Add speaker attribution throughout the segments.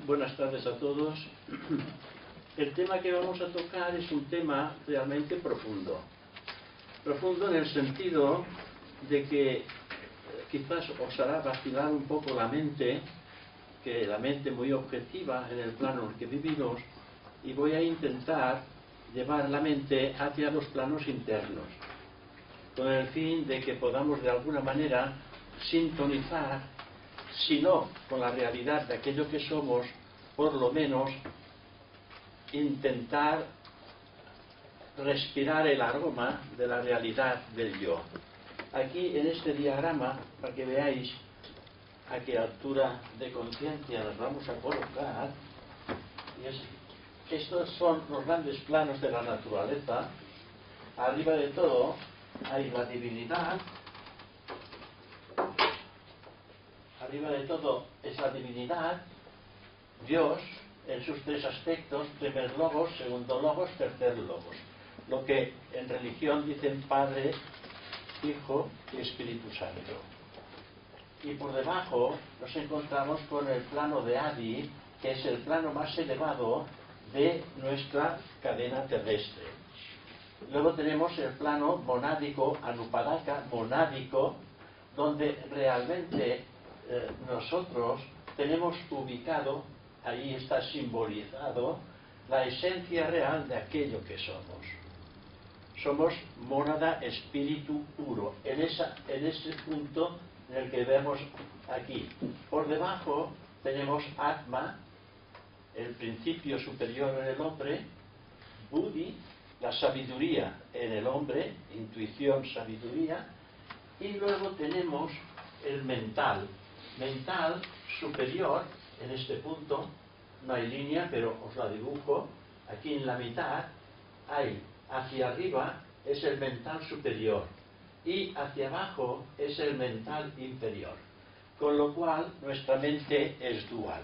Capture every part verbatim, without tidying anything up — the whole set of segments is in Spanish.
Speaker 1: buenas tardes a todos. El tema que vamos a tocar es un tema realmente profundo. Profundo en el sentido de que quizás os hará vacilar un poco la mente, que la mente muy objetiva en el plano en el que vivimos, y voy a intentar llevar la mente hacia los planos internos, con el fin de que podamos de alguna manera sintonizar, si no con la realidad de aquello que somos, por lo menos intentar respirar el aroma de la realidad del yo. Aquí en este diagrama, para que veáis a qué altura de conciencia nos vamos a colocar, y es, estos son los grandes planos de la naturaleza. Arriba de todo hay la divinidad. Arriba de todo es la divinidad, Dios, en sus tres aspectos: primer logos, segundo logos, tercer logos. Lo que en religión dicen Padre, Hijo y Espíritu Santo. Y por debajo nos encontramos con el plano de Adi, que es el plano más elevado de nuestra cadena terrestre. Luego tenemos el plano monádico, Anupadaka, monádico, donde realmente eh, nosotros tenemos ubicado, ahí está simbolizado, la esencia real de aquello que somos. Somos mónada, espíritu puro, en, esa, en ese punto en el que vemos aquí. Por debajo tenemos Atma, el principio superior en el hombre, Buddhi, la sabiduría en el hombre, intuición, sabiduría, y luego tenemos el mental, mental superior, en este punto, no hay línea, pero os la dibujo, aquí en la mitad hay, hacia arriba es el mental superior, y hacia abajo es el mental inferior, con lo cual nuestra mente es dual.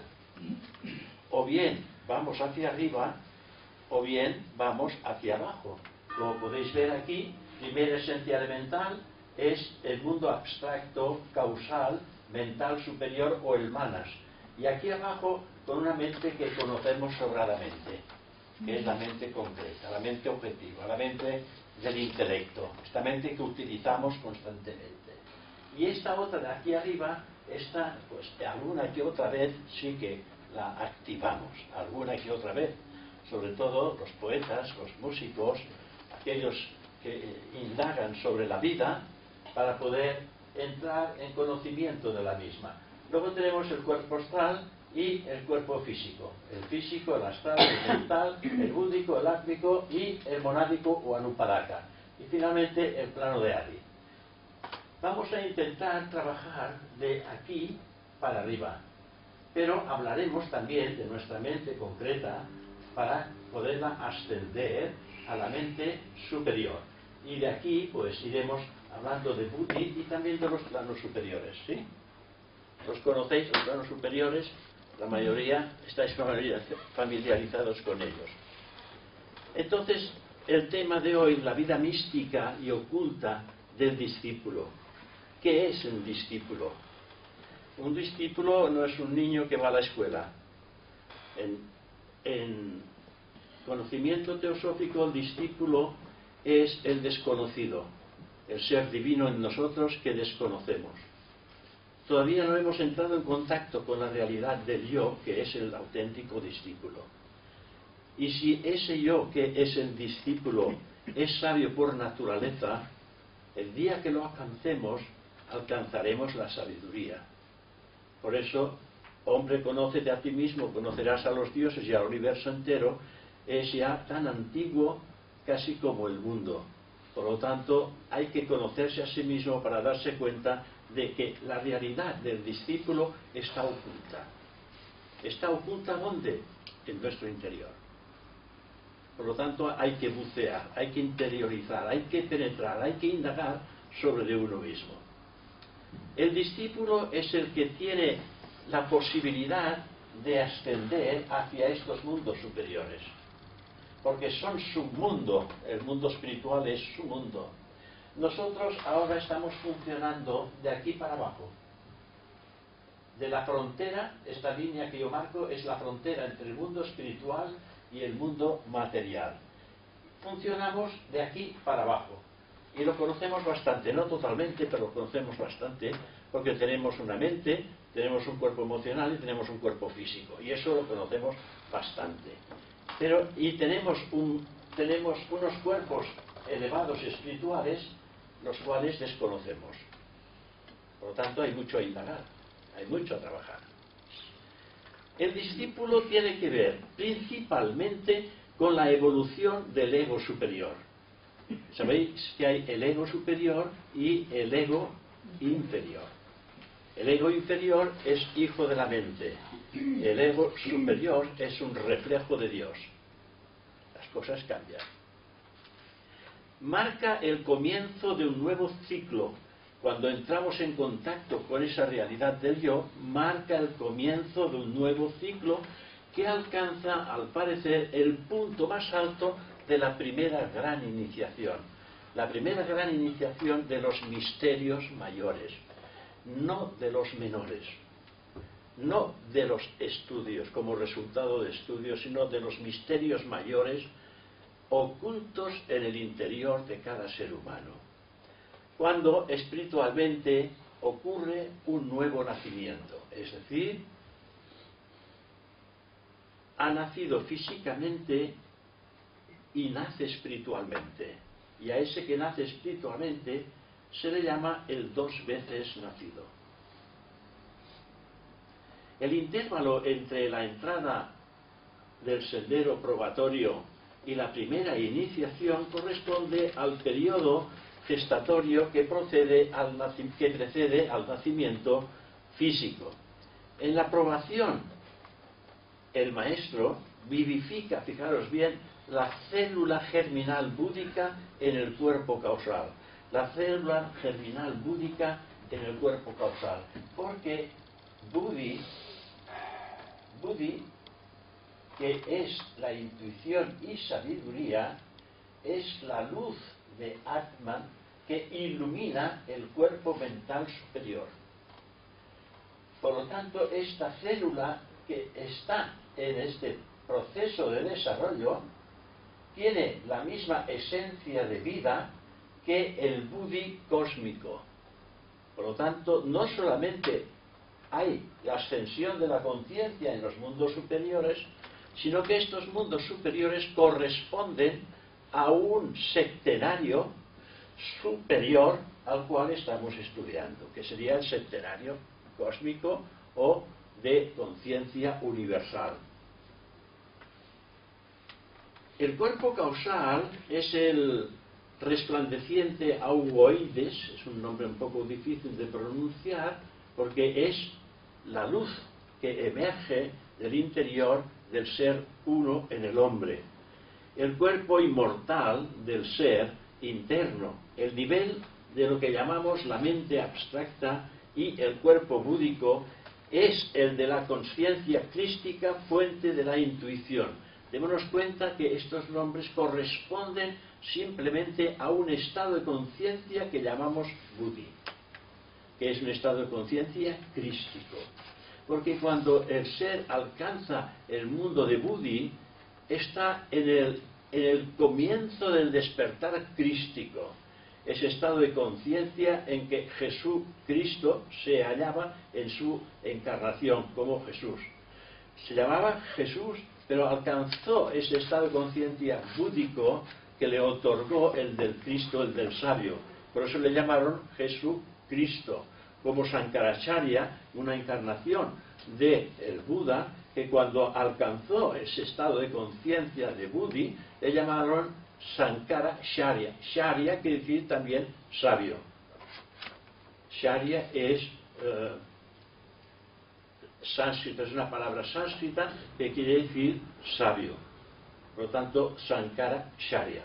Speaker 1: O bien vamos hacia arriba, o bien vamos hacia abajo. Como podéis ver aquí, primera esencia elemental es el mundo abstracto, causal, mental superior o el manas. Y aquí abajo, con una mente que conocemos sobradamente, que es la mente concreta, la mente objetiva, la mente del intelecto, esta mente que utilizamos constantemente. Y esta otra de aquí arriba, esta, pues alguna que otra vez sí que la activamos, alguna que otra vez, sobre todo los poetas, los músicos, aquellos que indagan sobre la vida para poder entrar en conocimiento de la misma. Luego tenemos el cuerpo astral y el cuerpo físico. El físico, el astral, el mental, el búdico, el átmico y el monádico o anupadaka. Y finalmente el plano de Adi. Vamos a intentar trabajar de aquí para arriba, pero hablaremos también de nuestra mente concreta para poderla ascender a la mente superior. Y de aquí pues iremos hablando de Buddhi y también de los planos superiores, ¿sí? ¿Los conocéis, los planos superiores? La mayoría estáis familiarizados con ellos. Entonces, el tema de hoy, la vida mística y oculta del discípulo. ¿Qué es un discípulo? Un discípulo no es un niño que va a la escuela. En, en conocimiento teosófico, el discípulo es el desconocido, el ser divino en nosotros que desconocemos. Todavía no hemos entrado en contacto con la realidad del yo, que es el auténtico discípulo. Y si ese yo, que es el discípulo, es sabio por naturaleza, el día que lo alcancemos, alcanzaremos la sabiduría. Por eso, hombre, conócete a ti mismo, conocerás a los dioses y al universo entero, es ya tan antiguo casi como el mundo. Por lo tanto, hay que conocerse a sí mismo para darse cuenta de que la realidad del discípulo está oculta. ¿Está oculta dónde? En nuestro interior. Por lo tanto, hay que bucear, hay que interiorizar, hay que penetrar, hay que indagar sobre de uno mismo. El discípulo es el que tiene la posibilidad de ascender hacia estos mundos superiores, porque son su mundo, el mundo espiritual es su mundo. Nosotros ahora estamos funcionando de aquí para abajo. de la frontera. Esta línea que yo marco es la frontera entre el mundo espiritual y el mundo material. Funcionamos de aquí para abajo y lo conocemos bastante, no totalmente, pero lo conocemos bastante, porque tenemos una mente, tenemos un cuerpo emocional y tenemos un cuerpo físico, y eso lo conocemos bastante. Pero y tenemos un tenemos unos cuerpos elevados espirituales, los cuales desconocemos. Por lo tanto, hay mucho a indagar, hay mucho a trabajar. El discípulo tiene que ver principalmente con la evolución del ego superior. Sabéis que hay el ego superior y el ego inferior. El ego inferior es hijo de la mente. El ego superior es un reflejo de Dios. Las cosas cambian. Marca el comienzo de un nuevo ciclo. Cuando entramos en contacto con esa realidad del yo, marca el comienzo de un nuevo ciclo que alcanza, al parecer, el punto más alto de la primera gran iniciación. La primera gran iniciación de los misterios mayores, no de los menores, no de los estudios como resultado de estudios, sino de los misterios mayores ocultos en el interior de cada ser humano. Cuando espiritualmente ocurre un nuevo nacimiento, es decir, ha nacido físicamente y nace espiritualmente. Y a ese que nace espiritualmente se le llama el dos veces nacido. El intervalo entre la entrada del sendero probatorio y la primera iniciación corresponde al periodo gestatorio que, procede al que precede al nacimiento físico. En la probación, el maestro vivifica, fijaros bien, la célula germinal búdica en el cuerpo causal. La célula germinal búdica en el cuerpo causal. Porque Buddhi, Buddhi, que es la intuición y sabiduría, es la luz de Atman que ilumina el cuerpo mental superior. Por lo tanto, esta célula que está en este proceso de desarrollo tiene la misma esencia de vida que el Buddhi cósmico. Por lo tanto, no solamente hay la ascensión de la conciencia en los mundos superiores, sino que estos mundos superiores corresponden a un septenario superior al cual estamos estudiando, que sería el septenario cósmico o de conciencia universal. El cuerpo causal es el resplandeciente augoides, es un nombre un poco difícil de pronunciar, porque es la luz que emerge del interior del ser uno en el hombre. El cuerpo inmortal del ser interno, el nivel de lo que llamamos la mente abstracta, y el cuerpo búdico es el de la conciencia crística, fuente de la intuición. Démonos cuenta que estos nombres corresponden simplemente a un estado de conciencia que llamamos Buddhi, que es un estado de conciencia crístico. Porque cuando el ser alcanza el mundo de Buddhi, está en el, en el comienzo del despertar crístico, ese estado de conciencia en que Jesucristo se hallaba en su encarnación como Jesús. Se llamaba Jesús, pero alcanzó ese estado de conciencia búdico que le otorgó el del Cristo, el del sabio. Por eso le llamaron Jesucristo, como Sankaracharya, una encarnación del Buda, que cuando alcanzó ese estado de conciencia de Buddhi, le llamaron Sankaracharya. Charya quiere decir también sabio. Charya es eh, sánscrita, es una palabra sánscrita que quiere decir sabio. Por lo tanto, Sankaracharya.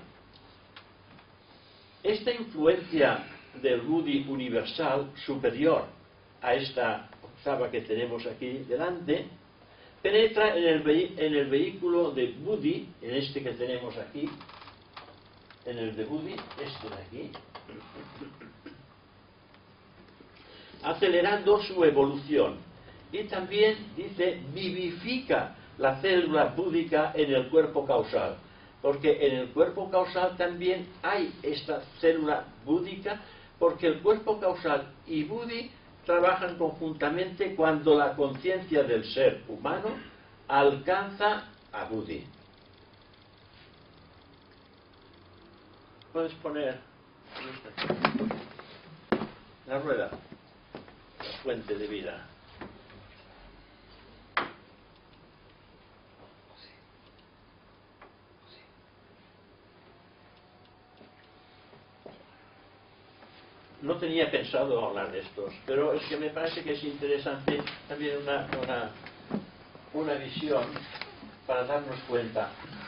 Speaker 1: Esta influencia del Buddhi universal, superior a esta octava que tenemos aquí delante, penetra en el, en el vehículo de Buddhi, en este que tenemos aquí, en el de Buddhi, este de aquí, acelerando su evolución. y también dice vivifica la célula búdica en el cuerpo causal, porque en el cuerpo causal también hay esta célula búdica, porque el cuerpo causal y budi trabajan conjuntamente cuando la conciencia del ser humano alcanza a budi. Puedes poner la rueda, la fuente de vida. No tenía pensado hablar de estos, pero es que me parece que es interesante también una, una, una visión para darnos cuenta.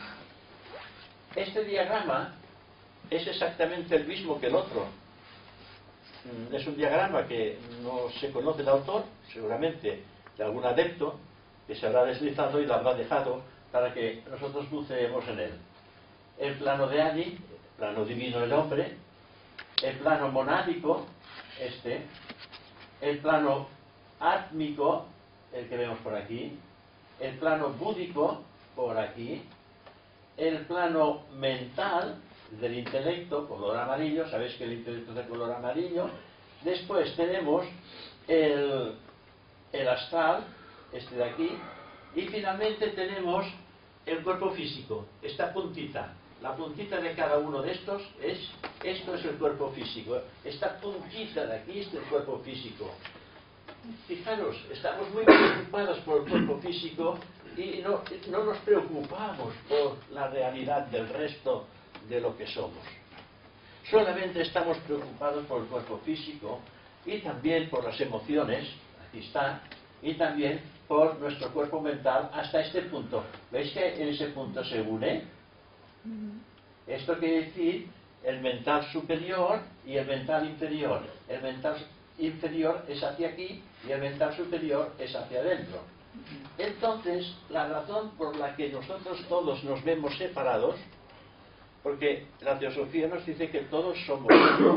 Speaker 1: Este diagrama es exactamente el mismo que el otro. Es un diagrama que no se conoce el autor, seguramente de algún adepto, que se habrá deslizado y lo habrá dejado para que nosotros buceemos en él. El plano de Adi, el plano divino del hombre, el plano monádico, este, el plano átmico, el que vemos por aquí, el plano búdico, por aquí, el plano mental, del intelecto, color amarillo, sabéis que el intelecto es de color amarillo. Después tenemos el, el astral, este de aquí, y finalmente tenemos el cuerpo físico, esta puntita. La puntita de cada uno de estos es, esto es el cuerpo físico. Esta puntita de aquí es el cuerpo físico. Fijaros, estamos muy preocupados por el cuerpo físico y no, no nos preocupamos por la realidad del resto de lo que somos. Solamente estamos preocupados por el cuerpo físico y también por las emociones, aquí está, y también por nuestro cuerpo mental hasta este punto. ¿Veis que en ese punto se une? Esto quiere decir el mental superior y el mental inferior. El mental inferior es hacia aquí y el mental superior es hacia adentro. Entonces, la razón por la que nosotros todos nos vemos separados, porque la teosofía nos dice que todos somos uno,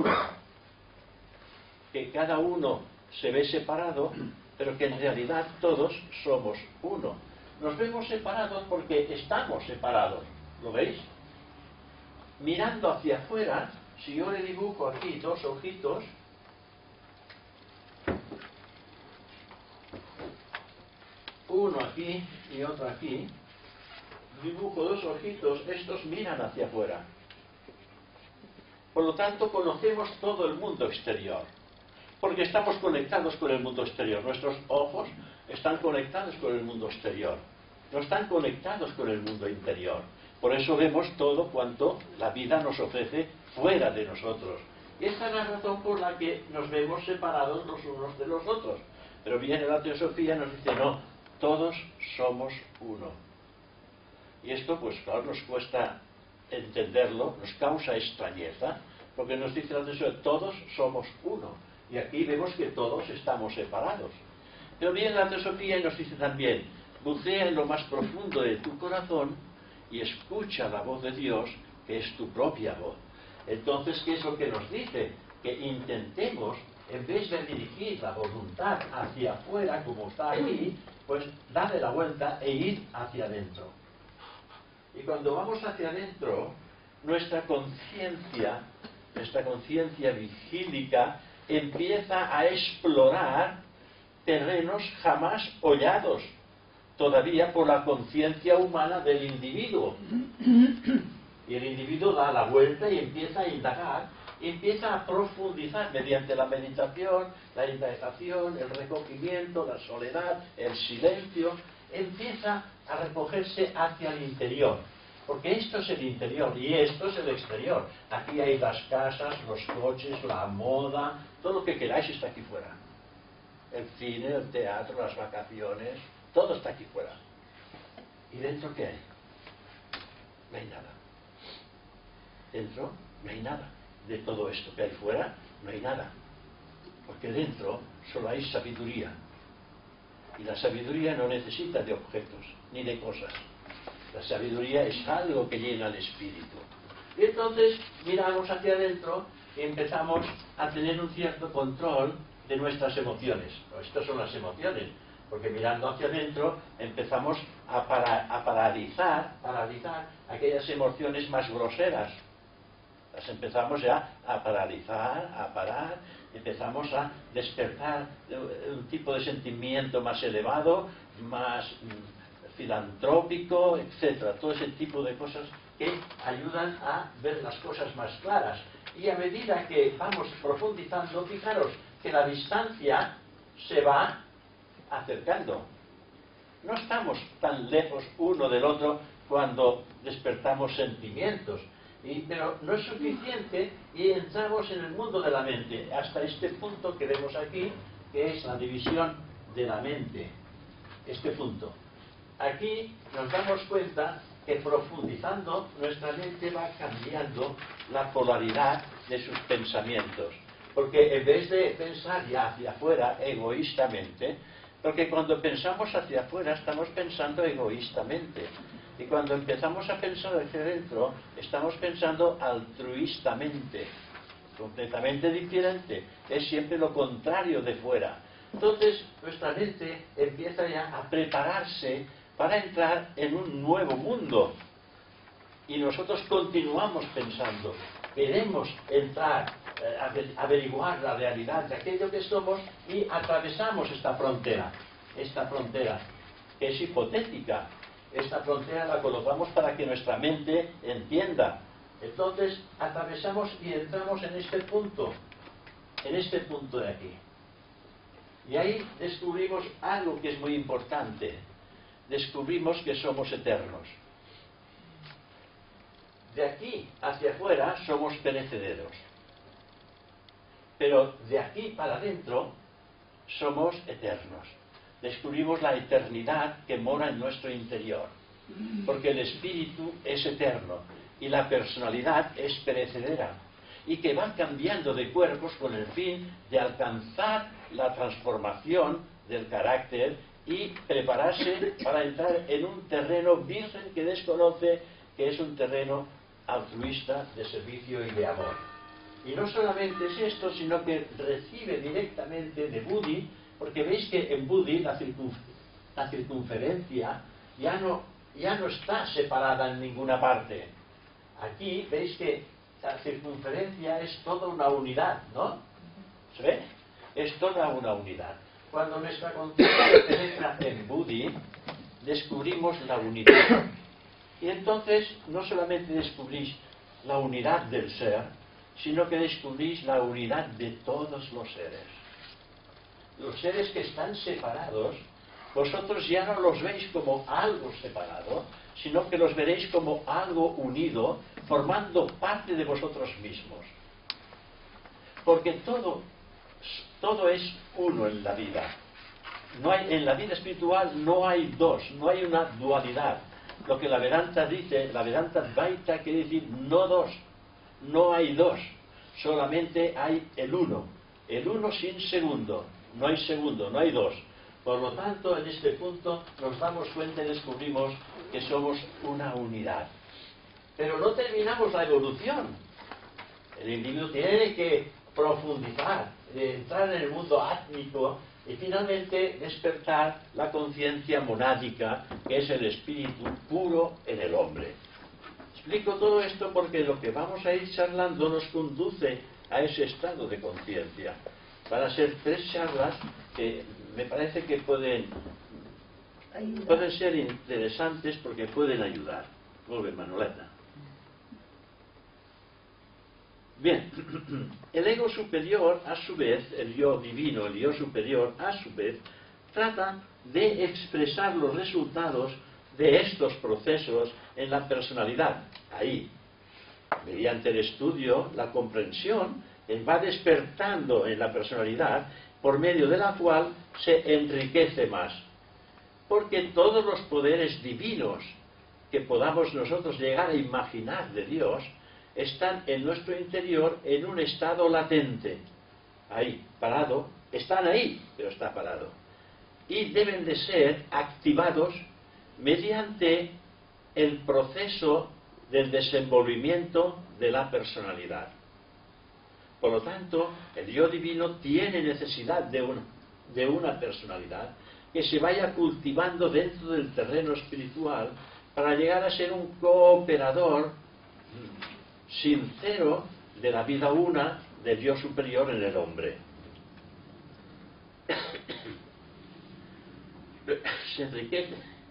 Speaker 1: que cada uno se ve separado, pero que en realidad todos somos uno. Nos vemos separados porque estamos separados, ¿lo veis? Mirando hacia afuera, si yo le dibujo aquí dos ojitos, uno aquí y otro aquí, dibujo dos ojitos, estos miran hacia afuera. Por lo tanto, conocemos todo el mundo exterior, porque estamos conectados con el mundo exterior. Nuestros ojos están conectados con el mundo exterior, no están conectados con el mundo interior. Por eso vemos todo cuanto la vida nos ofrece fuera de nosotros. Y esta es la razón por la que nos vemos separados los unos de los otros. Pero viene la teosofía y nos dice, no, todos somos uno. Y esto, pues claro, nos cuesta entenderlo, nos causa extrañeza, porque nos dice la teosofía, todos somos uno. Y aquí vemos que todos estamos separados. Pero viene la teosofía y nos dice también, bucea en lo más profundo de tu corazón y escucha la voz de Dios, que es tu propia voz. Entonces, ¿qué es lo que nos dice? Que intentemos, en vez de dirigir la voluntad hacia afuera, como está aquí, pues darle la vuelta e ir hacia adentro. Y cuando vamos hacia adentro, nuestra conciencia, nuestra conciencia vigílica, empieza a explorar terrenos jamás hollados todavía por la conciencia humana del individuo. Y el individuo da la vuelta y empieza a indagar, y empieza a profundizar mediante la meditación, la indagación, el recogimiento, la soledad, el silencio, empieza a recogerse hacia el interior. Porque esto es el interior y esto es el exterior. Aquí hay las casas, los coches, la moda, todo lo que queráis está aquí fuera. El cine, el teatro, las vacaciones, todo está aquí fuera. ¿Y dentro qué hay? No hay nada. Dentro no hay nada. De todo esto que hay fuera, no hay nada. Porque dentro solo hay sabiduría. Y la sabiduría no necesita de objetos, ni de cosas. La sabiduría es algo que llena el espíritu. Y entonces miramos hacia adentro y empezamos a tener un cierto control de nuestras emociones. Estas son las emociones. porque mirando hacia adentro empezamos a, para, a paralizar, paralizar aquellas emociones más groseras. Las empezamos ya a paralizar, a parar, empezamos a despertar un tipo de sentimiento más elevado, más filantrópico, etcétera. Todo ese tipo de cosas que ayudan a ver las cosas más claras. Y a medida que vamos profundizando, fijaros que la distancia se va acercando. No estamos tan lejos uno del otro cuando despertamos sentimientos, y, pero no es suficiente y entramos en el mundo de la mente, hasta este punto que vemos aquí, que es la división de la mente. Este punto. Aquí nos damos cuenta que profundizando nuestra mente va cambiando la polaridad de sus pensamientos, porque en vez de pensar ya hacia afuera egoístamente, porque cuando pensamos hacia afuera estamos pensando egoístamente, y cuando empezamos a pensar hacia adentro estamos pensando altruistamente, completamente diferente, es siempre lo contrario de fuera. Entonces nuestra mente empieza ya a prepararse para entrar en un nuevo mundo, y nosotros continuamos pensando, queremos entrar, eh, averiguar la realidad de aquello que somos, y atravesamos esta frontera, esta frontera que es hipotética. Esta frontera la colocamos para que nuestra mente entienda. Entonces atravesamos y entramos en este punto, en este punto de aquí. Y ahí descubrimos algo que es muy importante. Descubrimos que somos eternos. De aquí hacia afuera somos perecederos, pero de aquí para adentro somos eternos. Descubrimos la eternidad que mora en nuestro interior, porque el espíritu es eterno y la personalidad es perecedera, y que va cambiando de cuerpos con el fin de alcanzar la transformación del carácter y prepararse para entrar en un terreno virgen que desconoce, que es un terreno altruista, de servicio y de amor. Y no solamente es esto, sino que recibe directamente de Buddhi, porque veis que en Buddhi la, circun, la circunferencia ya no, ya no está separada en ninguna parte. Aquí veis que la circunferencia es toda una unidad, ¿no? ¿Se ve? Es toda una unidad. Cuando nuestra conciencia penetra en Buddhi, descubrimos la unidad. Y entonces no solamente descubrís la unidad del ser, sino que descubrís la unidad de todos los seres. Los seres que están separados, vosotros ya no los veis como algo separado, sino que los veréis como algo unido, formando parte de vosotros mismos. Porque todo, todo es uno en la vida. No hay, en la vida espiritual no hay dos, no hay una dualidad. Lo que la Vedanta dice, la Vedanta Dvaita quiere decir no dos, no hay dos, solamente hay el uno, el uno sin segundo, no hay segundo, no hay dos. Por lo tanto, en este punto nos damos cuenta y descubrimos que somos una unidad. Pero no terminamos la evolución. El individuo tiene que profundizar, entrar en el mundo átmico y finalmente despertar la conciencia monádica, que es el espíritu puro en el hombre. Explico todo esto porque lo que vamos a ir charlando nos conduce a ese estado de conciencia. Van a ser tres charlas que me parece que pueden, pueden ser interesantes porque pueden ayudar. Vuelve, Manoleta. Bien, el ego superior, a su vez, el yo divino, el yo superior, a su vez, trata de expresar los resultados de estos procesos en la personalidad. Ahí, mediante el estudio, la comprensión, él va despertando en la personalidad, por medio de la cual se enriquece más. Porque todos los poderes divinos que podamos nosotros llegar a imaginar de Dios, están en nuestro interior en un estado latente, ahí, parado, están ahí, pero está parado, y deben de ser activados mediante el proceso del desenvolvimiento de la personalidad. Por lo tanto, el yo divino tiene necesidad de una, de una personalidad, que se vaya cultivando dentro del terreno espiritual para llegar a ser un cooperador sincero de la vida una del Dios superior en el hombre. Se enriquece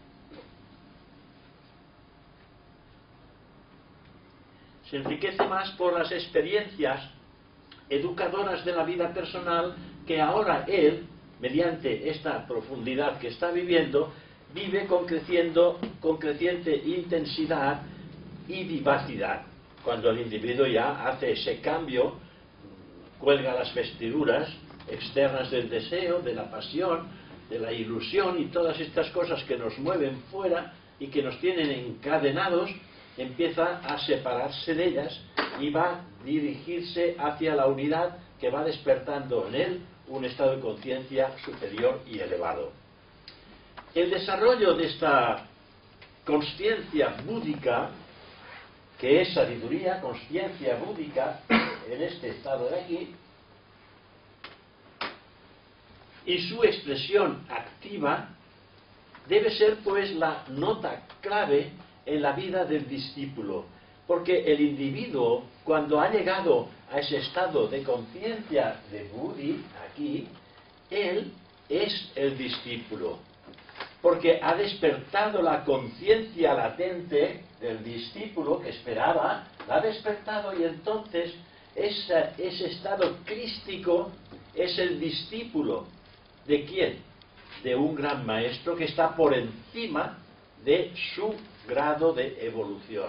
Speaker 1: se enriquece más por las experiencias educadoras de la vida personal que ahora él, mediante esta profundidad que está viviendo, vive con, creciendo, con creciente intensidad y vivacidad. Cuando el individuo ya hace ese cambio, cuelga las vestiduras externas del deseo, de la pasión, de la ilusión y todas estas cosas que nos mueven fuera y que nos tienen encadenados, empieza a separarse de ellas y va a dirigirse hacia la unidad que va despertando en él un estado de conciencia superior y elevado. El desarrollo de esta consciencia búdica, que es sabiduría, consciencia búdica, en este estado de aquí, y su expresión activa, debe ser pues la nota clave en la vida del discípulo, porque el individuo, cuando ha llegado a ese estado de conciencia de Buddhi, aquí, él es el discípulo, porque ha despertado la conciencia latente del discípulo que esperaba, la ha despertado, y entonces ese, ese estado crístico es el discípulo. ¿De quién? De un gran maestro que está por encima de su grado de evolución.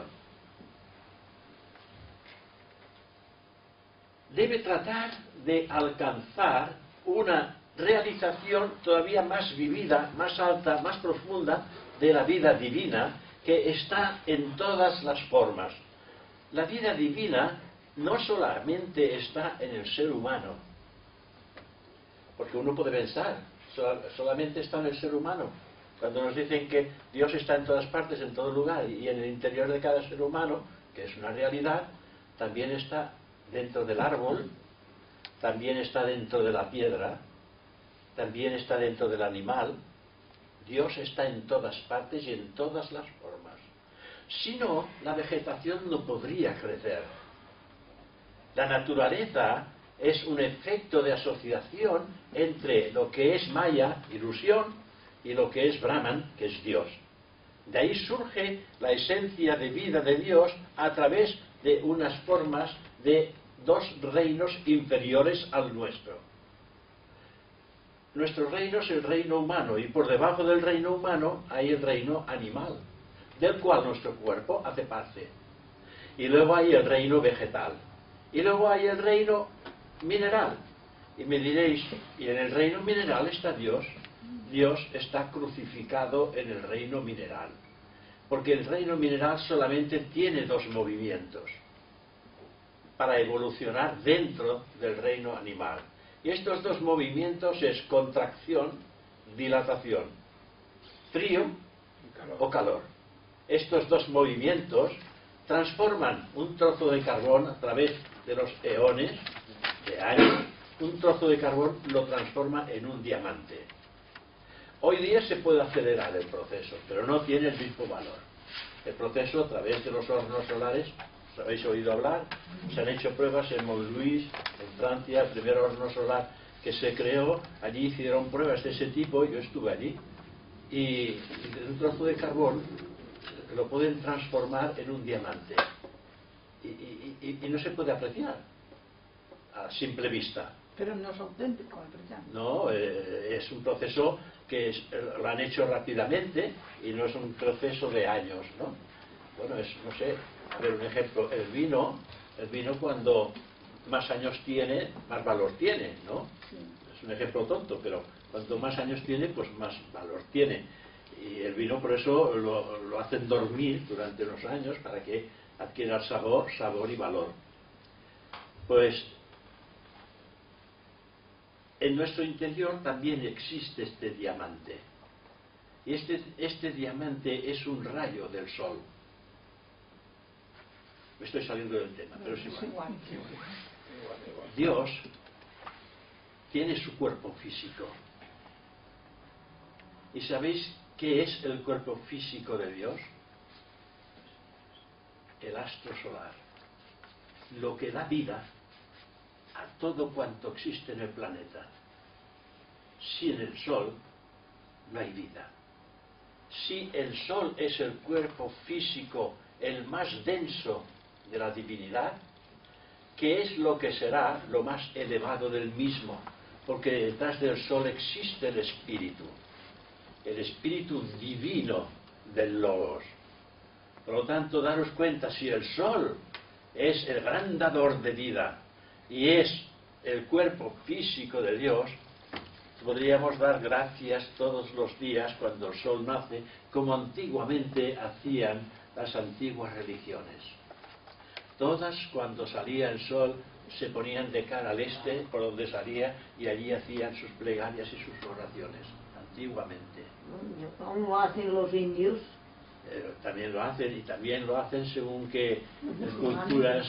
Speaker 1: Debe tratar de alcanzar una realización todavía más vivida, más alta, más profunda de la vida divina, que está en todas las formas. La vida divina no solamente está en el ser humano, porque uno puede pensar, solamente está en el ser humano. Cuando nos dicen que Dios está en todas partes, en todo lugar, y en el interior de cada ser humano, que es una realidad, también está dentro del árbol, también está dentro de la piedra, también está dentro del animal. Dios está en todas partes y en todas las formas. Si no, la vegetación no podría crecer. La naturaleza es un efecto de asociación entre lo que es Maya, ilusión, y lo que es Brahman, que es Dios. De ahí surge la esencia de vida de Dios a través de unas formas de dos reinos inferiores al nuestro. Nuestro reino es el reino humano, y por debajo del reino humano hay el reino animal, del cual nuestro cuerpo hace parte. Y luego hay el reino vegetal. Y luego hay el reino mineral. Y me diréis, ¿y en el reino mineral está Dios? Dios está crucificado en el reino mineral. Porque el reino mineral solamente tiene dos movimientos para evolucionar dentro del reino animal. Y estos dos movimientos es contracción, dilatación, frío o calor. Estos dos movimientos transforman un trozo de carbón a través de los eones de años. Un trozo de carbón lo transforma en un diamante. Hoy día se puede acelerar el proceso, pero no tiene el mismo valor. El proceso a través de los hornos solares, ¿os habéis oído hablar? Se han hecho pruebas en Montlouis, en Francia, el primer horno solar que se creó. Allí hicieron pruebas de ese tipo, yo estuve allí, y, y un trozo de carbón lo pueden transformar en un diamante. Y, y, y, y no se puede apreciar a simple vista.
Speaker 2: Pero no es auténtico el brillante.
Speaker 1: No, eh, es un proceso que es, lo han hecho rápidamente y no es un proceso de años, ¿no? Bueno, es, no sé, a ver un ejemplo, el vino, el vino cuando más años tiene, más valor tiene, ¿no?
Speaker 2: Sí.
Speaker 1: Es un ejemplo tonto, pero cuanto más años tiene, pues más valor tiene. Y el vino por eso lo, lo hacen dormir durante unos años para que adquiera sabor, sabor y valor. Pues en nuestro interior también existe este diamante. Y este, este diamante es un rayo del sol. Me estoy saliendo del tema, pero es igual. Dios tiene su cuerpo físico. ¿Y sabéis qué es el cuerpo físico de Dios? El astro solar, lo que da vida a todo cuanto existe en el planeta. Sin el Sol no hay vida. Si el Sol es el cuerpo físico, el más denso de la divinidad, ¿qué es lo que será lo más elevado del mismo? Porque detrás del Sol existe el Espíritu, el Espíritu divino del Logos. Por lo tanto, daros cuenta, si el Sol es el gran dador de vida y es el cuerpo físico de Dios, podríamos dar gracias todos los días cuando el Sol nace, como antiguamente hacían las antiguas religiones. Todas, cuando salía el Sol, se ponían de cara al este, por donde salía, y allí hacían sus plegarias y sus oraciones, antiguamente.
Speaker 3: ¿Cómo lo hacen los indios?
Speaker 1: Eh, también lo hacen, y también lo hacen según que culturas.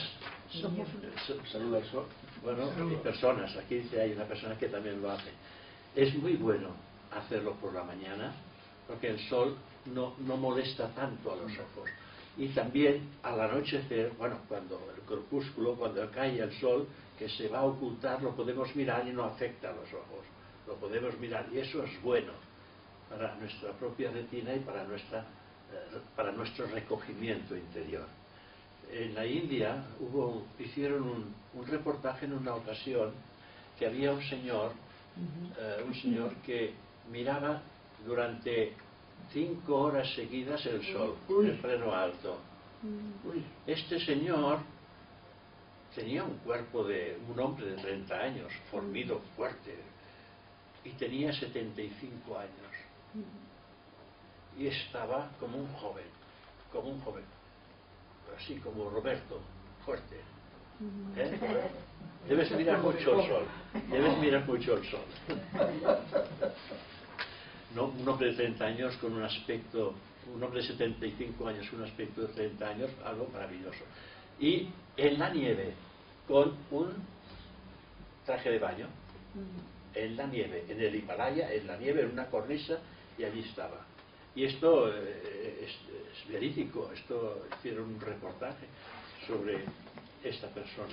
Speaker 1: Salud al Sol. Bueno, hay personas, aquí dice, hay una persona que también lo hace. Es muy bueno hacerlo por la mañana, porque el sol no, no molesta tanto a los ojos. Y también al anochecer, bueno, cuando el crepúsculo, cuando cae el sol, que se va a ocultar, lo podemos mirar y no afecta a los ojos. Lo podemos mirar, y eso es bueno para nuestra propia retina y para, nuestra, eh, para nuestro recogimiento interior. En la India hubo, hicieron un, un reportaje en una ocasión que había un señor, uh, un señor que miraba durante cinco horas seguidas el sol,
Speaker 3: Uy.
Speaker 1: en pleno alto.
Speaker 3: Uy.
Speaker 1: Este señor tenía un cuerpo de un hombre de treinta años, fornido, fuerte, y tenía setenta y cinco años. Y estaba como un joven, como un joven. Así como Roberto, fuerte. ¿Eh? Debes mirar mucho el sol. Debes mirar mucho el sol. No, un hombre de treinta años con un aspecto, un hombre de setenta y cinco años con un aspecto de treinta años, algo maravilloso. Y en la nieve, con un traje de baño, en la nieve, en el Himalaya, en la nieve, en una cornisa, y allí estaba. Y esto eh, es, es verídico, esto hicieron un reportaje sobre esta persona.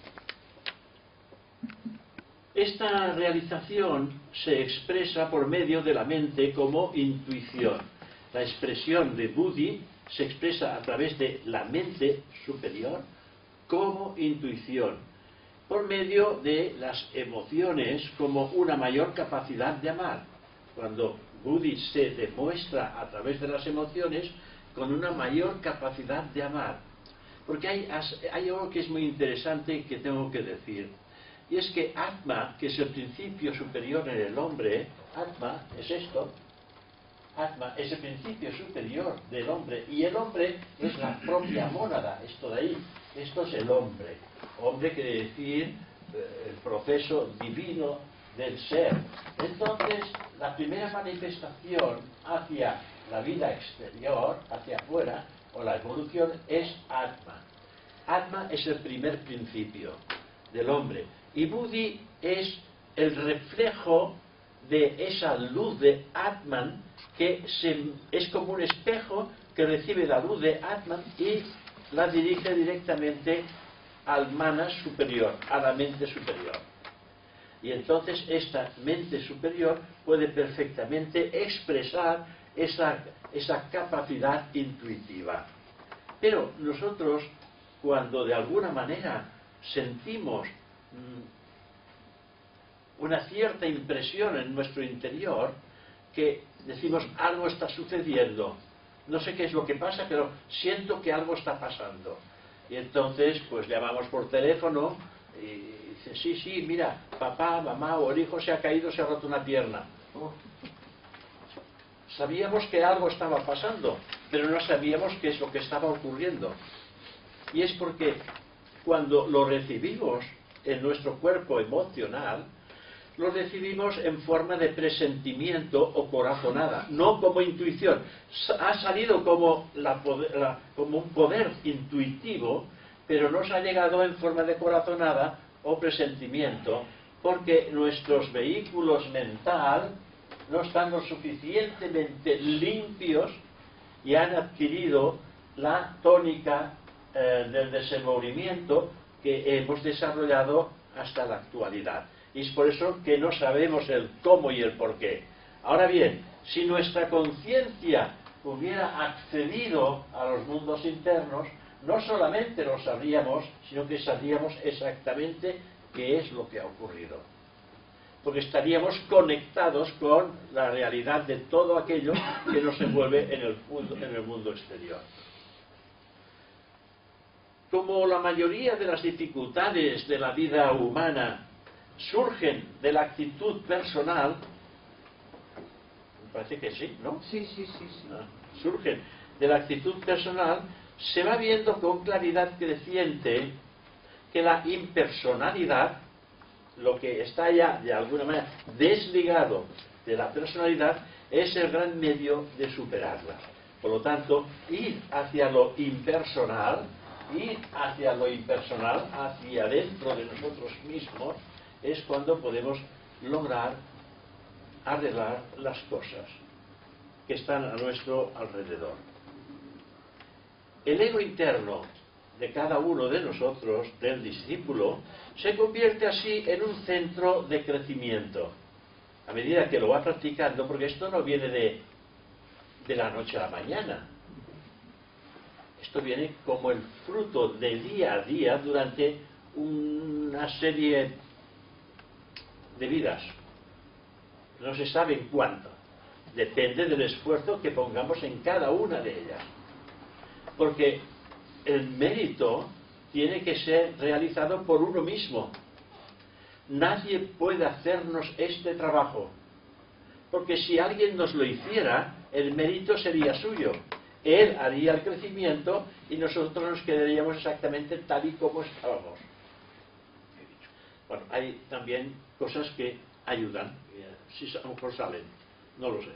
Speaker 1: Esta realización se expresa por medio de la mente como intuición. La expresión de Buddhi se expresa a través de la mente superior como intuición, por medio de las emociones como una mayor capacidad de amar. Cuando Buddhi se demuestra a través de las emociones con una mayor capacidad de amar. Porque hay, hay algo que es muy interesante y que tengo que decir. Y es que Atma, que es el principio superior en el hombre, Atma es esto, Atma es el principio superior del hombre, y el hombre es la propia mónada, esto de ahí, esto es el hombre. Hombre quiere decir eh, el proceso divino del ser. Entonces, la primera manifestación hacia la vida exterior, hacia afuera, o la evolución, es Atma. Atma es el primer principio del hombre. Y Buddhi es el reflejo de esa luz de Atman, que se, es como un espejo que recibe la luz de Atman y la dirige directamente al manas superior, a la mente superior. Y entonces esta mente superior puede perfectamente expresar esa, esa capacidad intuitiva. Pero nosotros, cuando de alguna manera sentimos mmm, una cierta impresión en nuestro interior, que decimos, algo está sucediendo, no sé qué es lo que pasa, pero siento que algo está pasando. Y entonces, pues llamamos por teléfono y dice, sí, sí, mira, papá, mamá o el hijo se ha caído, se ha roto una pierna. Oh. Sabíamos que algo estaba pasando, pero no sabíamos qué es lo que estaba ocurriendo. Y es porque cuando lo recibimos en nuestro cuerpo emocional, lo recibimos en forma de presentimiento o corazonada, no como intuición. Ha salido como, la poder, la, como un poder intuitivo, pero nos ha llegado en forma de corazonada o presentimiento, porque nuestros vehículos mental no están lo suficientemente limpios y han adquirido la tónica eh, del desenvolvimiento que hemos desarrollado hasta la actualidad. Y es por eso que no sabemos el cómo y el por qué. Ahora bien, si nuestra conciencia hubiera accedido a los mundos internos, no solamente lo sabríamos, sino que sabríamos exactamente qué es lo que ha ocurrido. Porque estaríamos conectados con la realidad de todo aquello que nos envuelve en el mundo, en el mundo exterior. Como la mayoría de las dificultades de la vida humana surgen de la actitud personal, me parece que sí, ¿no?
Speaker 2: Sí, sí, sí, sí.
Speaker 1: Ah, surgen de la actitud personal, se va viendo con claridad creciente que la impersonalidad, lo que está ya de alguna manera desligado de la personalidad, es el gran medio de superarla. Por lo tanto, ir hacia lo impersonal, ir hacia lo impersonal, hacia dentro de nosotros mismos, es cuando podemos lograr arreglar las cosas que están a nuestro alrededor. El ego interno de cada uno de nosotros, del discípulo, se convierte así en un centro de crecimiento a medida que lo va practicando, porque esto no viene de, de la noche a la mañana. Esto viene como el fruto de día a día durante una serie de vidas. No se sabe en cuánto. Depende del esfuerzo que pongamos en cada una de ellas. Porque el mérito tiene que ser realizado por uno mismo. Nadie puede hacernos este trabajo. Porque si alguien nos lo hiciera, el mérito sería suyo. Él haría el crecimiento y nosotros nos quedaríamos exactamente tal y como estábamos. Bueno, hay también cosas que ayudan, si a lo mejor salen, no lo sé.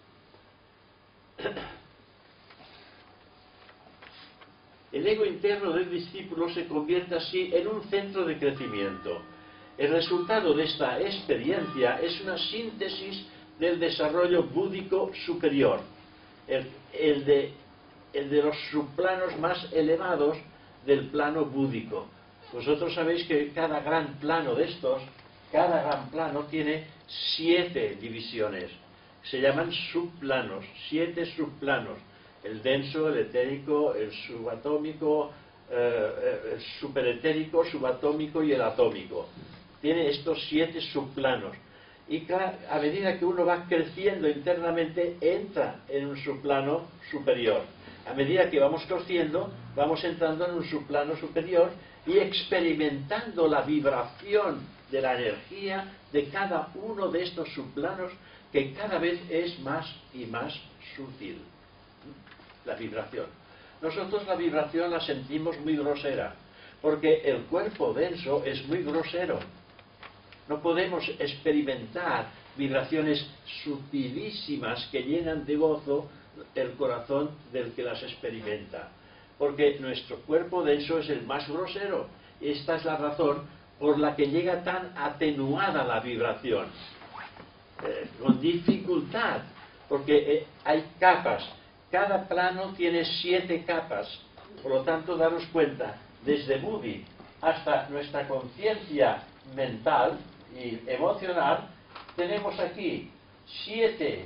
Speaker 1: El ego interno del discípulo se convierte así en un centro de crecimiento. El resultado de esta experiencia es una síntesis del desarrollo búdico superior, el, el, de, el de los subplanos más elevados del plano búdico. Vosotros sabéis que cada gran plano de estos, cada gran plano tiene siete divisiones. Se llaman subplanos, siete subplanos. El denso, el etérico, el subatómico, eh, el superetérico, subatómico y el atómico. Tiene estos siete subplanos. Y a medida que uno va creciendo internamente, entra en un subplano superior. A medida que vamos creciendo, vamos entrando en un subplano superior y experimentando la vibración de la energía de cada uno de estos subplanos, que cada vez es más y más sutil. La vibración. Nosotros la vibración la sentimos muy grosera, porque el cuerpo denso es muy grosero. No podemos experimentar vibraciones sutilísimas que llenan de gozo el corazón del que las experimenta, porque nuestro cuerpo denso es el más grosero. Y esta es la razón por la que llega tan atenuada la vibración, eh, con dificultad, porque eh, hay capas. Cada plano tiene siete capas. Por lo tanto, daros cuenta, desde Buddhi hasta nuestra conciencia mental y emocional, tenemos aquí siete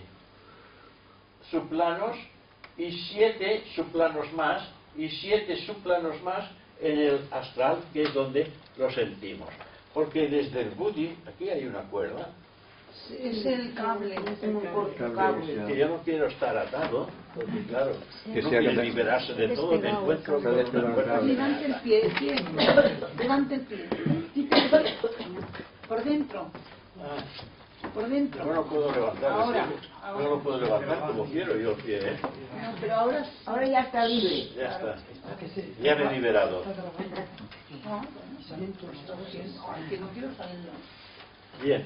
Speaker 1: subplanos y siete subplanos más y siete subplanos más en el astral, que es donde lo sentimos. Porque desde el Buddhi, aquí hay una cuerda.
Speaker 2: Es el cable, es un corto cable.
Speaker 1: Que yo no quiero estar atado, porque claro,
Speaker 4: que
Speaker 1: no
Speaker 4: sea
Speaker 1: quiero
Speaker 4: que
Speaker 1: liberarse de todo, me encuentro con una cuerda.
Speaker 2: Levante el pie, pie. Levante el pie. Por dentro.
Speaker 1: Ah,
Speaker 2: Por dentro.
Speaker 1: no lo puedo levantar,
Speaker 2: Ahora,
Speaker 1: ¿sí?
Speaker 2: ahora.
Speaker 1: No lo puedo levantar como quiero yo el pie, ¿eh?
Speaker 2: No, pero ahora,
Speaker 3: Ahora ya está libre.
Speaker 1: Ya está. Ya me he liberado.
Speaker 2: Ah, bueno, que no quiero salir.
Speaker 1: Bien.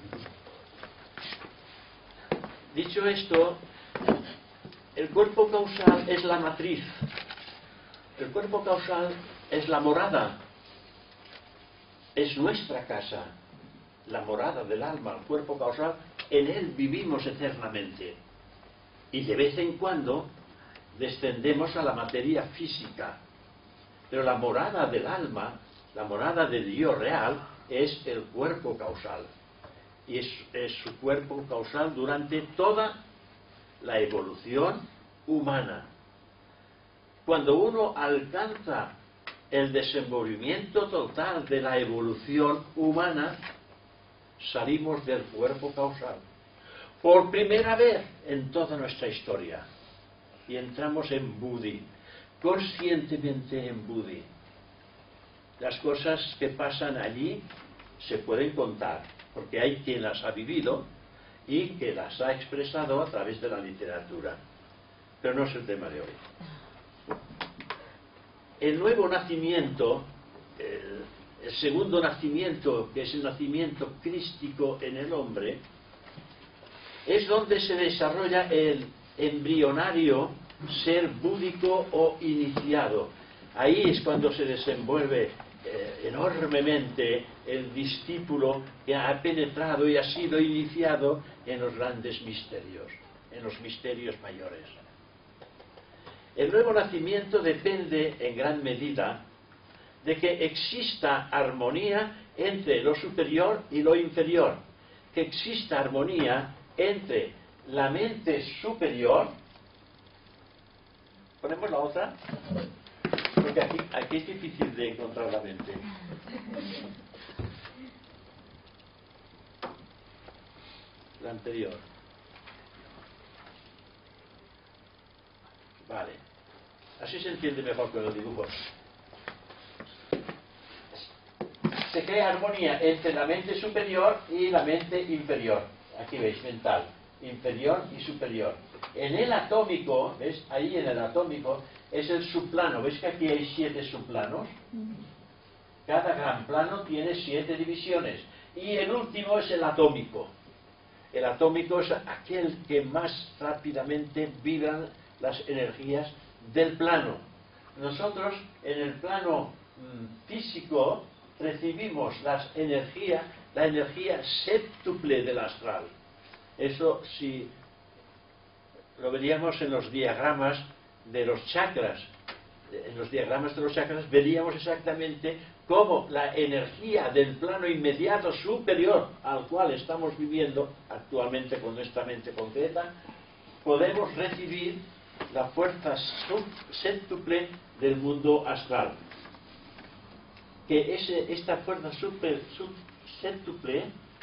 Speaker 1: Dicho esto, el cuerpo causal es la matriz. El cuerpo causal es la morada. Es nuestra casa. La morada del alma, el cuerpo causal, en Él vivimos eternamente. Y de vez en cuando descendemos a la materia física. Pero la morada del alma, la morada de Dios real, es el cuerpo causal. Y es, es su cuerpo causal durante toda la evolución humana. Cuando uno alcanza el desenvolvimiento total de la evolución humana, salimos del cuerpo causal. Por primera vez en toda nuestra historia. Y entramos en Buddhi, conscientemente en Buddhi. Las cosas que pasan allí se pueden contar, porque hay quien las ha vivido y que las ha expresado a través de la literatura. Pero no es el tema de hoy. El nuevo nacimiento, el, el segundo nacimiento, que es el nacimiento crístico en el hombre, es donde se desarrolla el embrionario ser búdico o iniciado. Ahí es cuando se desenvuelve eh, enormemente el discípulo que ha penetrado y ha sido iniciado en los grandes misterios, en los misterios mayores. El nuevo nacimiento depende en gran medida de que exista armonía entre lo superior y lo inferior, que exista armonía entre la mente superior. ¿Ponemos la otra? Porque aquí, aquí es difícil de encontrar la mente. La anterior. Vale. Así se entiende mejor con los dibujos. Se crea armonía entre la mente superior y la mente inferior. Aquí veis, mental, inferior y superior. En el atómico, ¿ves? Ahí en el atómico es el subplano. ¿Ves que aquí hay siete subplanos? Cada gran plano tiene siete divisiones. Y el último es el atómico. El atómico es aquel que más rápidamente vibran las energías del plano. Nosotros en el plano mm, físico recibimos las energías, la energía séptuple del astral. Eso si lo veríamos en los diagramas de los chakras. En los diagramas de los chakras veríamos exactamente cómo la energía del plano inmediato superior al cual estamos viviendo actualmente con nuestra mente concreta, podemos recibir la fuerza séptuple del mundo astral. Que ese, esta fuerza super, sub, séptuple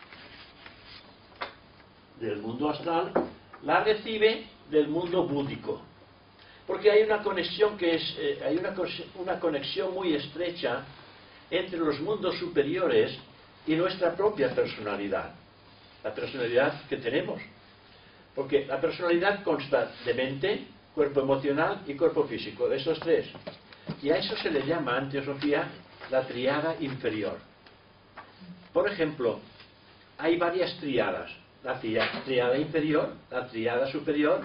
Speaker 1: del mundo astral la recibe del mundo búdico, porque hay una conexión que es eh, hay una, una conexión muy estrecha entre los mundos superiores y nuestra propia personalidad, la personalidad que tenemos, porque la personalidad consta de mente, cuerpo emocional y cuerpo físico, de esos tres, y a eso se le llama en teosofía la triada inferior. Por ejemplo, hay varias triadas: la triada inferior, la triada superior,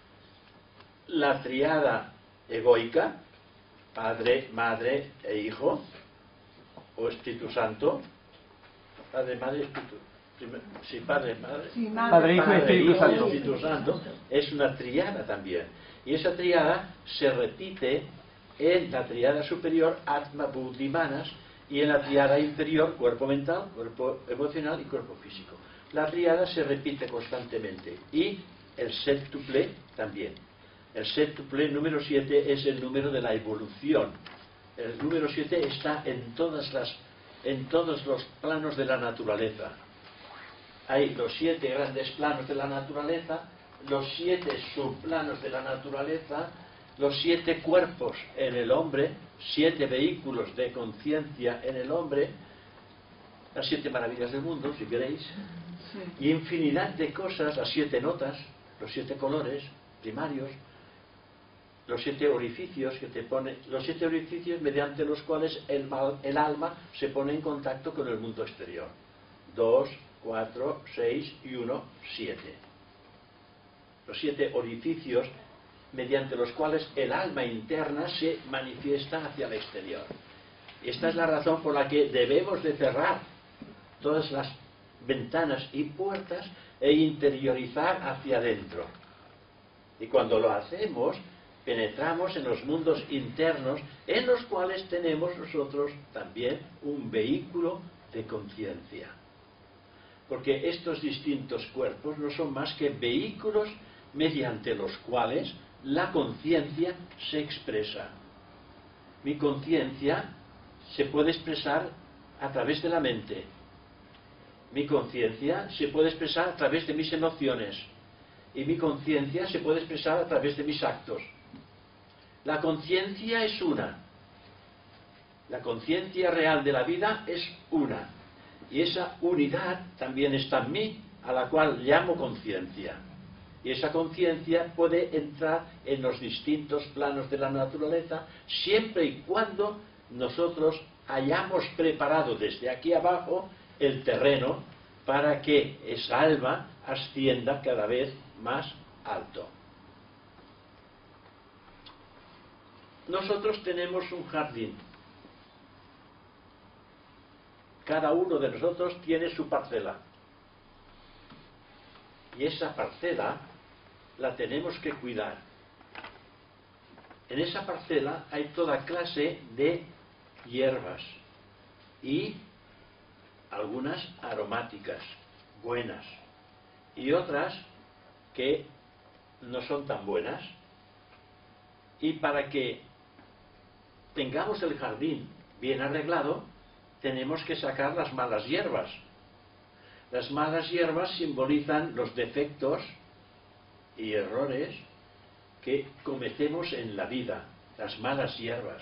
Speaker 1: la triada egoica, padre, madre e hijo, o Espíritu Santo, padre, madre, Espíritu, primer, sí, padre, madre,
Speaker 2: sí, madre,
Speaker 4: padre, hijo y
Speaker 1: padre,
Speaker 4: Espíritu
Speaker 1: hijo,
Speaker 4: Santo.
Speaker 1: Espíritu Santo, es una triada también, y esa triada se repite en la triada superior, Atma, Buddhi, Manas, y en la triada inferior, cuerpo mental, cuerpo emocional y cuerpo físico. La triada se repite constantemente, y el séptuple también. El séptuple número siete es el número de la evolución. El número siete está en todas las, en todos los planos de la naturaleza. Hay los siete grandes planos de la naturaleza, los siete subplanos de la naturaleza, los siete cuerpos en el hombre, siete vehículos de conciencia en el hombre, las siete maravillas del mundo, si queréis, y infinidad de cosas, las siete notas, los siete colores primarios, los siete orificios que te pone, los siete orificios mediante los cuales el, el alma se pone en contacto con el mundo exterior. Dos, cuatro, seis y uno, siete. Los siete orificios mediante los cuales el alma interna se manifiesta hacia el exterior. Esta es la razón por la que debemos de cerrar todas las ventanas y puertas e interiorizar hacia adentro. Y cuando lo hacemos, penetramos en los mundos internos en los cuales tenemos nosotros también un vehículo de conciencia. Porque estos distintos cuerpos no son más que vehículos mediante los cuales la conciencia se expresa. Mi conciencia se puede expresar a través de la mente. Mi conciencia se puede expresar a través de mis emociones. Y mi conciencia se puede expresar a través de mis actos. La conciencia es una. La conciencia real de la vida es una. Y esa unidad también está en mí, a la cual llamo conciencia. Y esa conciencia puede entrar en los distintos planos de la naturaleza, siempre y cuando nosotros hayamos preparado desde aquí abajo el terreno para que esa alma ascienda cada vez más alto. Nosotros tenemos un jardín. Cada uno de nosotros tiene su parcela. Y esa parcela la tenemos que cuidar. En esa parcela hay toda clase de hierbas y algunas aromáticas, buenas, y otras que no son tan buenas. Y para que tengamos el jardín bien arreglado, tenemos que sacar las malas hierbas. Las malas hierbas simbolizan los defectos y errores que cometemos en la vida, las malas hierbas.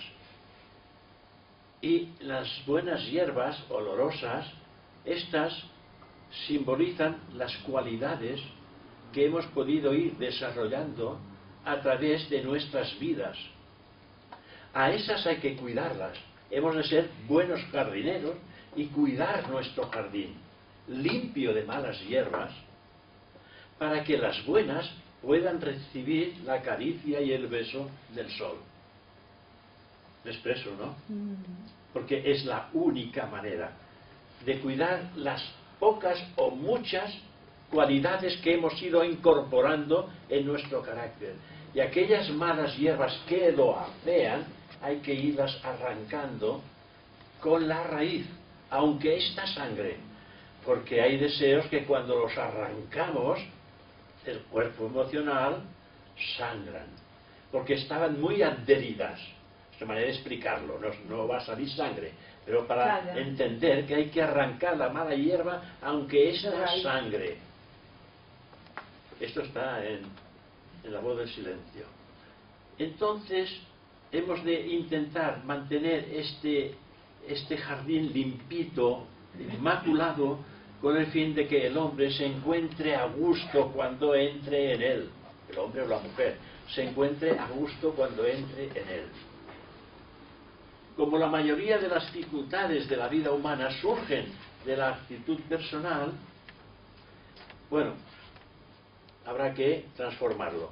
Speaker 1: Y las buenas hierbas olorosas, estas simbolizan las cualidades que hemos podido ir desarrollando a través de nuestras vidas. A esas hay que cuidarlas. Hemos de ser buenos jardineros y cuidar nuestro jardín, limpio de malas hierbas, para que las buenas puedan recibir la caricia y el beso del sol. ¿Me expreso, no? Porque es la única manera de cuidar las pocas o muchas cualidades que hemos ido incorporando en nuestro carácter. Y aquellas malas hierbas que lo afean, hay que irlas arrancando con la raíz, aunque esta sangre, porque hay deseos que cuando los arrancamos, el cuerpo emocional sangran, porque estaban muy adheridas. Es una manera de explicarlo, no, no va a salir sangre, pero para claro. entender que hay que arrancar la mala hierba, aunque esta sangre. Esto está en, en la voz del silencio. Entonces, hemos de intentar mantener este, este jardín limpito, inmaculado, con el fin de que el hombre se encuentre a gusto cuando entre en él. El hombre o la mujer se encuentre a gusto cuando entre en él. Como la mayoría de las dificultades de la vida humana surgen de la actitud personal, bueno, habrá que transformarlo.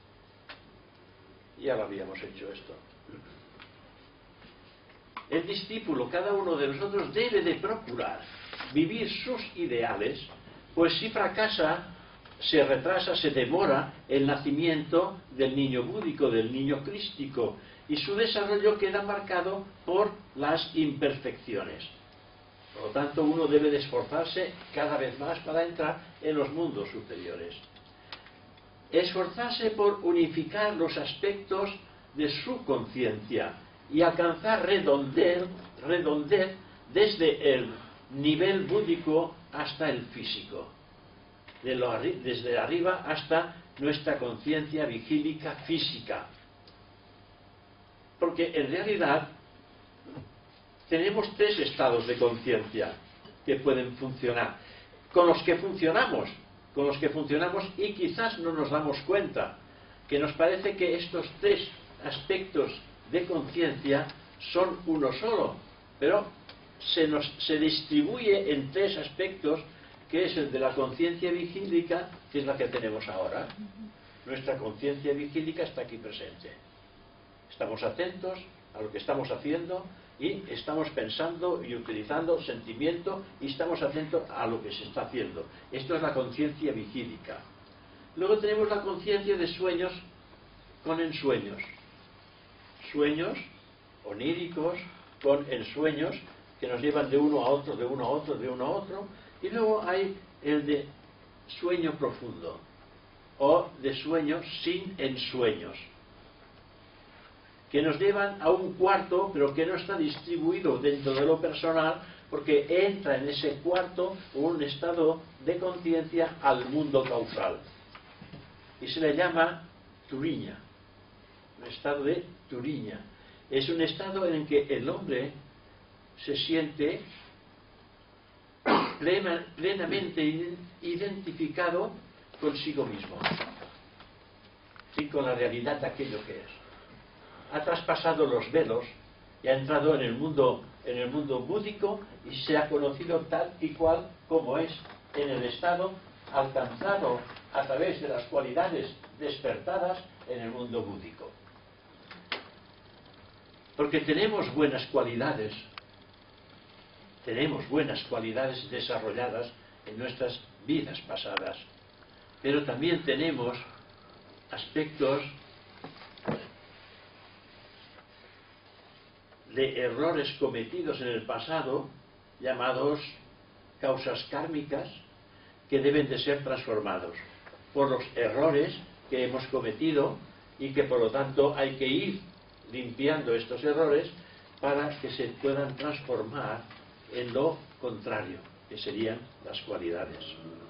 Speaker 1: Ya lo habíamos hecho esto. El discípulo, cada uno de nosotros, debe de procurar vivir sus ideales, pues si fracasa, se retrasa, se demora el nacimiento del niño búdico, del niño crístico, y su desarrollo queda marcado por las imperfecciones. Por lo tanto, uno debe de esforzarse cada vez más para entrar en los mundos superiores. Esforzarse por unificar los aspectos de su conciencia y alcanzar redondez, redondez desde el nivel búdico hasta el físico, de lo, desde arriba hasta nuestra conciencia vigílica física. Porque en realidad tenemos tres estados de conciencia que pueden funcionar, con los que funcionamos, con los que funcionamos y quizás no nos damos cuenta, que nos parece que estos tres aspectos de conciencia son uno solo, pero se nos se distribuye en tres aspectos, que es el de la conciencia vigílica, que es la que tenemos ahora. Nuestra conciencia vigílica está aquí presente. Estamos atentos a lo que estamos haciendo y estamos pensando y utilizando sentimiento y estamos atentos a lo que se está haciendo. Esto es la conciencia vigílica. Luego tenemos la conciencia de sueños con ensueños. Sueños oníricos con ensueños que nos llevan de uno a otro, de uno a otro, de uno a otro. Y luego hay el de sueño profundo o de sueños sin ensueños, que nos llevan a un cuarto, pero que no está distribuido dentro de lo personal, porque entra en ese cuarto un estado de conciencia al mundo causal. Y se le llama turiña, un estado de turiña. Es un estado en el que el hombre se siente plena, plenamente identificado consigo mismo, y con la realidad de aquello que es. Ha traspasado los velos y ha entrado en el mundo, en el mundo búdico y se ha conocido tal y cual como es, en el estado alcanzado a través de las cualidades despertadas en el mundo búdico. Porque tenemos buenas cualidades, tenemos buenas cualidades desarrolladas en nuestras vidas pasadas, pero también tenemos aspectos de errores cometidos en el pasado, llamados causas kármicas, que deben de ser transformados por los errores que hemos cometido y que por lo tanto hay que ir limpiando estos errores para que se puedan transformar en lo contrario, que serían las cualidades.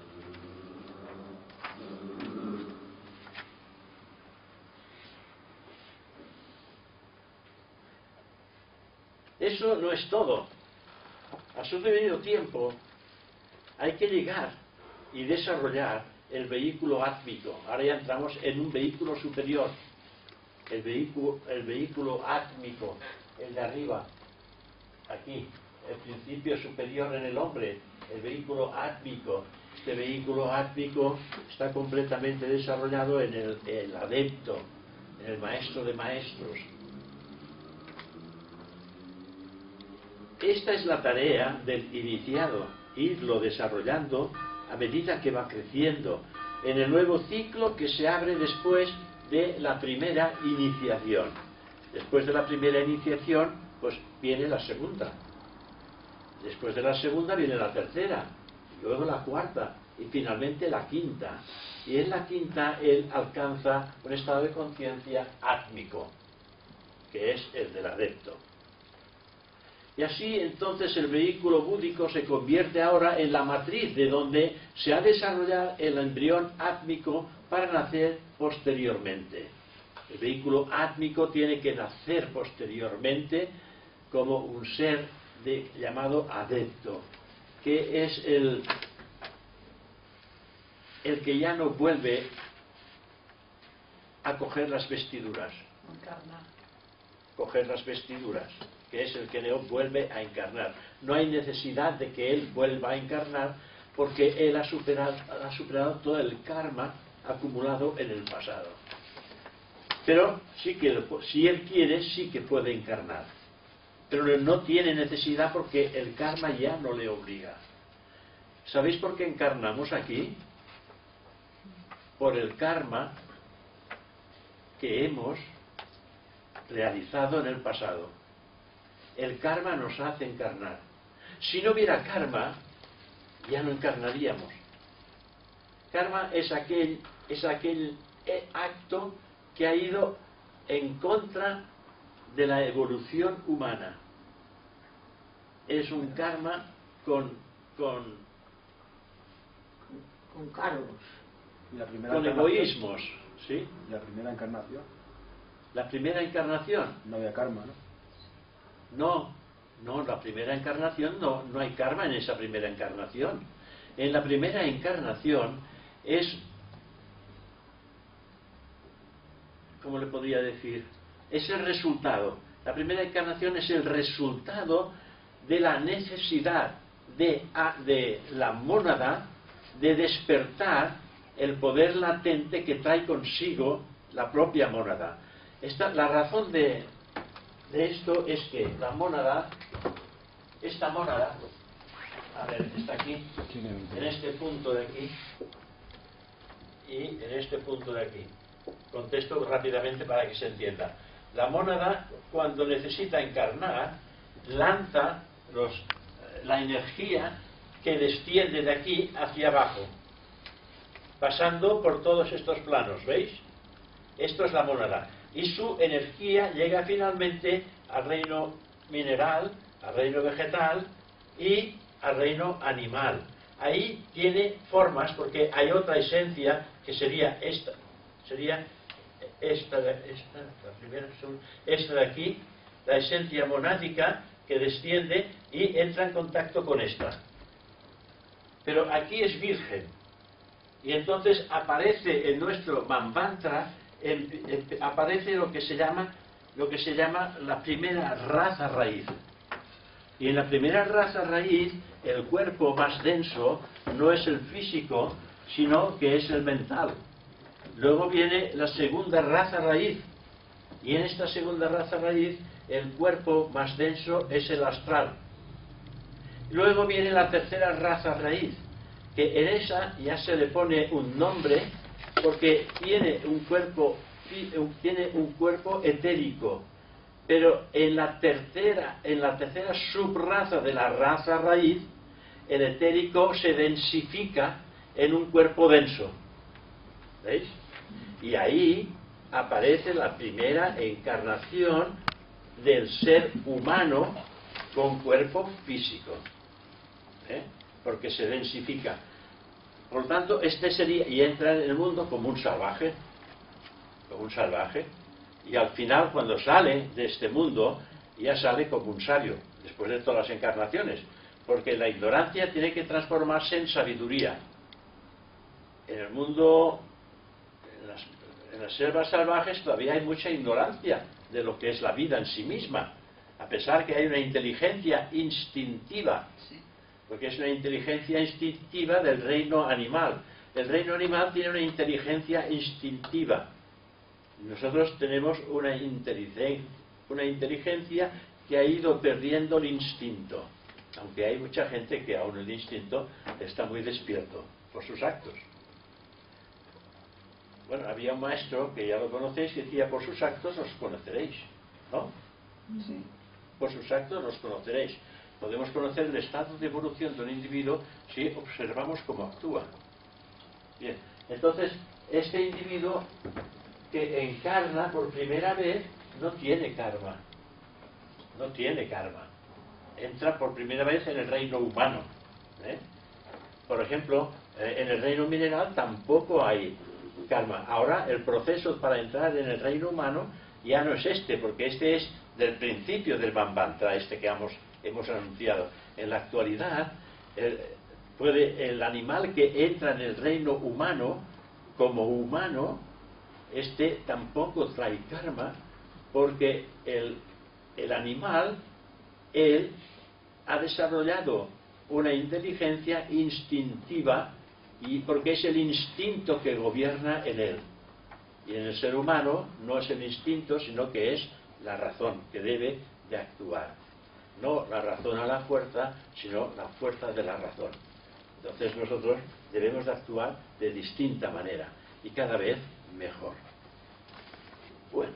Speaker 1: Eso no es todo. A su debido tiempo hay que llegar y desarrollar el vehículo átmico. Ahora ya entramos en un vehículo superior. El vehículo, el vehículo átmico, el de arriba, aquí, el principio superior en el hombre, el vehículo átmico. Este vehículo átmico está completamente desarrollado en el, el adepto, en el maestro de maestros. Esta es la tarea del iniciado, irlo desarrollando a medida que va creciendo en el nuevo ciclo que se abre después de la primera iniciación. Después de la primera iniciación, pues viene la segunda. Después de la segunda viene la tercera, luego la cuarta y finalmente la quinta. Y en la quinta él alcanza un estado de conciencia átmico, que es el del adepto. Y así entonces el vehículo búdico se convierte ahora en la matriz de donde se ha desarrollado el embrión átmico para nacer posteriormente. El vehículo átmico tiene que nacer posteriormente como un ser de, llamado adepto, que es el, el que ya no vuelve a coger las vestiduras.
Speaker 2: Encarnar.
Speaker 1: Coger las vestiduras. Que es el que no vuelve a encarnar. No hay necesidad de que él vuelva a encarnar porque él ha superado, ha superado todo el karma acumulado en el pasado. Pero sí que, si él quiere, sí que puede encarnar. Pero no tiene necesidad porque el karma ya no le obliga. ¿Sabéis por qué encarnamos aquí? Por el karma que hemos realizado en el pasado. El karma nos hace encarnar. Si no hubiera karma, ya no encarnaríamos. Karma es aquel, es aquel acto que ha ido en contra de la evolución humana. Es un karma con con,
Speaker 3: con cargos.
Speaker 4: ¿Y la primera
Speaker 1: con
Speaker 4: encarnación?
Speaker 1: egoísmos, ¿sí?
Speaker 4: ¿Y la primera encarnación?
Speaker 1: La primera encarnación.
Speaker 4: No había karma, ¿no?
Speaker 1: No, no, la primera encarnación no, no hay karma en esa primera encarnación. En la primera encarnación es, ¿cómo le podría decir? Es el resultado. La primera encarnación es el resultado de la necesidad de, de la mónada de despertar el poder latente que trae consigo la propia mónada. Esta, la razón de de esto es que la mónada, esta mónada, a ver, está aquí, en este punto de aquí, y en este punto de aquí. Contesto rápidamente para que se entienda. La mónada, cuando necesita encarnar, lanza los, la energía que desciende de aquí hacia abajo, pasando por todos estos planos, ¿veis? Esto es la mónada. Y su energía llega finalmente al reino mineral, al reino vegetal y al reino animal. Ahí tiene formas, porque hay otra esencia que sería esta, sería esta, esta, la primera, esta de aquí, la esencia monádica que desciende y entra en contacto con esta. Pero aquí es virgen, y entonces aparece en nuestro Manvantara, en, en, aparece lo que se llama, lo que se llama la primera raza raíz. Y en la primera raza raíz, el cuerpo más denso no es el físico, sino que es el mental. Luego viene la segunda raza raíz, y en esta segunda raza raíz, el cuerpo más denso es el astral. Luego viene la tercera raza raíz, que en esa ya se le pone un nombre, porque tiene un cuerpo, tiene un cuerpo etérico. Pero en la tercera, en la tercera subraza de la raza raíz, el etérico se densifica en un cuerpo denso. ¿Veis? Y ahí aparece la primera encarnación del ser humano con cuerpo físico. ¿Eh? Porque se densifica. Por lo tanto, este sería, y entra en el mundo como un salvaje, como un salvaje. Y al final, cuando sale de este mundo, ya sale como un sabio, después de todas las encarnaciones, porque la ignorancia tiene que transformarse en sabiduría. En el mundo, en las, en las selvas salvajes, todavía hay mucha ignorancia de lo que es la vida en sí misma, a pesar que hay una inteligencia instintiva, porque es una inteligencia instintiva del reino animal. El reino animal tiene una inteligencia instintiva. Nosotros tenemos una inteligencia, una inteligencia que ha ido perdiendo el instinto, aunque hay mucha gente que aún el instinto está muy despierto por sus actos. Bueno, había un maestro que ya lo conocéis que decía: por sus actos los conoceréis, ¿no? Sí. Por sus actos los conoceréis. Podemos conocer el estado de evolución de un individuo si observamos cómo actúa. Bien, entonces este individuo que encarna por primera vez no tiene karma, no tiene karma, entra por primera vez en el reino humano, ¿eh? Por ejemplo, eh, en el reino mineral tampoco hay karma. Ahora el proceso para entrar en el reino humano ya no es este, porque este es del principio del Manvantara, este que hemos, hemos anunciado. En la actualidad el, puede, el animal que entra en el reino humano como humano, este tampoco trae karma, porque el, el animal, él ha desarrollado una inteligencia instintiva, y porque es el instinto que gobierna en él. Y en el ser humano no es el instinto, sino que es la razón que debe de actuar. No la razón a la fuerza, sino la fuerza de la razón. Entonces nosotros debemos de actuar de distinta manera, y cada vez mejor. Bueno,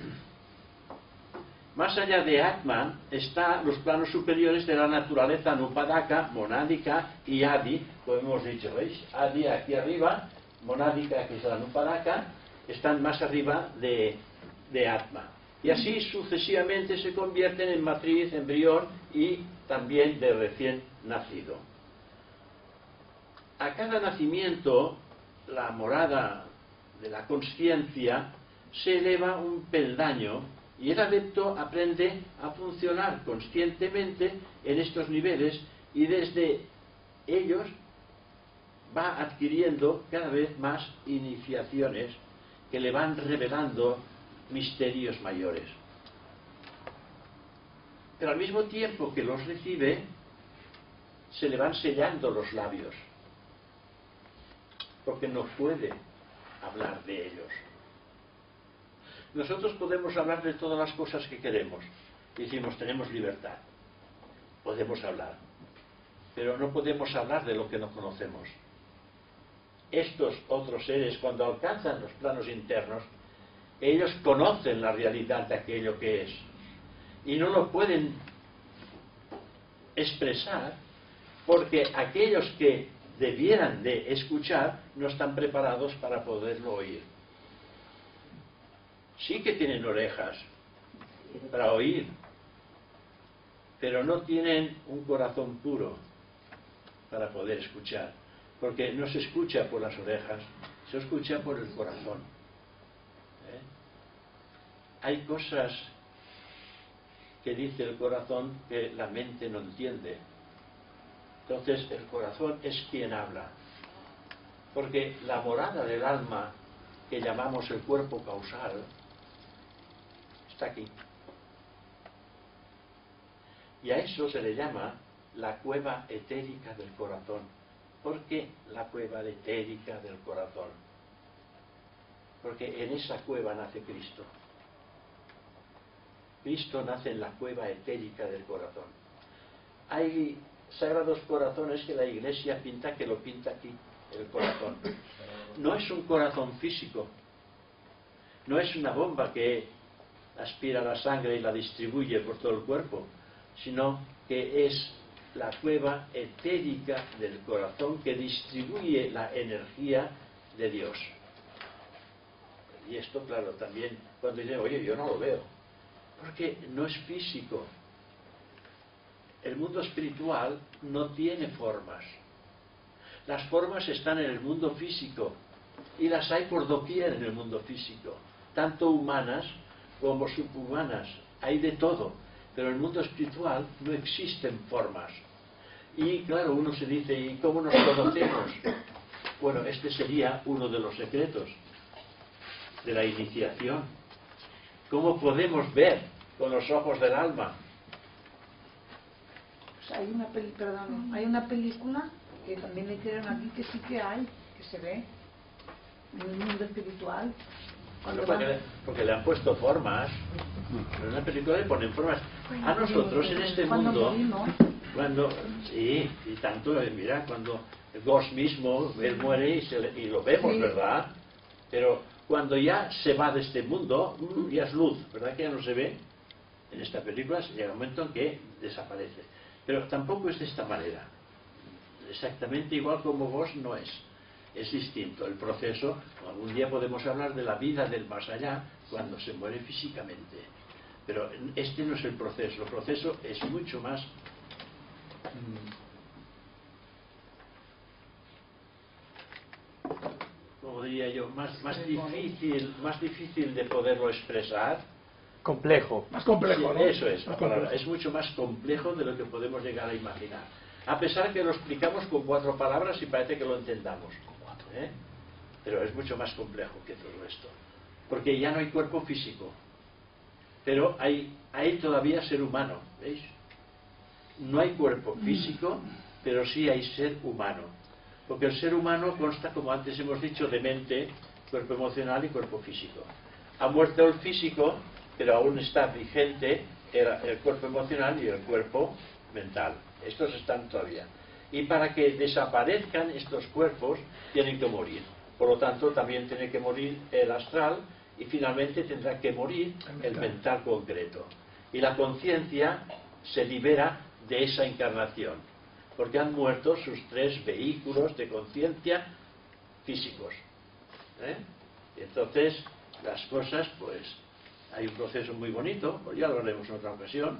Speaker 1: más allá de Atman están los planos superiores de la naturaleza Anupadaka, monádica y Adi, como hemos dicho, ¿veis? Adi aquí arriba, monádica, que es la Anupadaka, están más arriba de, de Atman. Y así sucesivamente se convierten en matriz, embrión y también de recién nacido. A cada nacimiento, la morada de la consciencia se eleva un peldaño, y el adepto aprende a funcionar conscientemente en estos niveles, y desde ellos va adquiriendo cada vez más iniciaciones que le van revelando misterios mayores. Pero al mismo tiempo que los recibe, se le van sellando los labios, porque no puede hablar de ellos. Nosotros podemos hablar de todas las cosas que queremos. Decimos, tenemos libertad. Podemos hablar. Pero no podemos hablar de lo que no conocemos. Estos otros seres, cuando alcanzan los planos internos, ellos conocen la realidad de aquello que es. Y no lo pueden expresar porque aquellos que debieran de escuchar no están preparados para poderlo oír. Sí que tienen orejas para oír, pero no tienen un corazón puro para poder escuchar, porque no se escucha por las orejas, se escucha por el corazón. ¿Eh? Hay cosas que dice el corazón que la mente no entiende. Entonces el corazón es quien habla, porque la morada del alma, que llamamos el cuerpo causal, está aquí. Y a eso se le llama la cueva etérica del corazón. ¿Por qué la cueva etérica del corazón? Porque en esa cueva nace Cristo. Cristo nace en la cueva etérica del corazón. Hay sagrados corazones que la Iglesia pinta, que lo pinta aquí, el corazón. No es un corazón físico, no es una bomba que aspira la sangre y la distribuye por todo el cuerpo, sino que es la cueva etérica del corazón que distribuye la energía de Dios. Y esto, claro, también cuando dicen, oye, yo no lo veo, porque no es físico. El mundo espiritual no tiene formas. Las formas están en el mundo físico y las hay por doquier en el mundo físico, tanto humanas como subhumanas, hay de todo, pero en el mundo espiritual no existen formas. Y claro, uno se dice, ¿y cómo nos conocemos? Bueno, este sería uno de los secretos de la iniciación. ¿Cómo podemos ver con los ojos del alma?
Speaker 2: Pues hay una peli, perdón, hay una película que también le hicieron aquí, que sí que hay, que se ve en el mundo espiritual.
Speaker 1: Bueno, porque, le, porque le han puesto formas. En una película le ponen formas. A nosotros en este mundo, cuando, sí, y tanto, mira, cuando Ghost mismo, él muere y, se, y lo vemos, sí, ¿verdad? Pero cuando ya se va de este mundo, ya es luz, ¿verdad? Que ya no se ve. En esta película llega un momento en que desaparece. Pero tampoco es de esta manera. Exactamente igual como Ghost no es. Es distinto el proceso. Algún día podemos hablar de la vida del más allá cuando se muere físicamente, pero este no es el proceso. El proceso es mucho más como diría yo, más, más difícil más difícil de poderlo expresar.
Speaker 4: Complejo, más complejo,
Speaker 1: Sí,
Speaker 4: ¿no?
Speaker 1: Eso es la
Speaker 4: más
Speaker 1: palabra.
Speaker 4: complejo.
Speaker 1: Es mucho más complejo de lo que podemos llegar a imaginar, a pesar que lo explicamos con cuatro palabras y parece que lo entendamos, ¿eh? Pero es mucho más complejo que todo esto, porque ya no hay cuerpo físico, pero hay, hay todavía ser humano, ¿veis? No hay cuerpo físico, pero sí hay ser humano, porque el ser humano consta, como antes hemos dicho, de mente, cuerpo emocional y cuerpo físico. Ha muerto el físico, pero aún está vigente el, el cuerpo emocional y el cuerpo mental. Estos están todavía. Y para que desaparezcan estos cuerpos, tienen que morir. Por lo tanto, también tiene que morir el astral y finalmente tendrá que morir el mental concreto. Y la conciencia se libera de esa encarnación, porque han muerto sus tres vehículos de conciencia físicos. ¿Eh? Entonces, las cosas, pues, hay un proceso muy bonito, pues ya lo haremos en otra ocasión.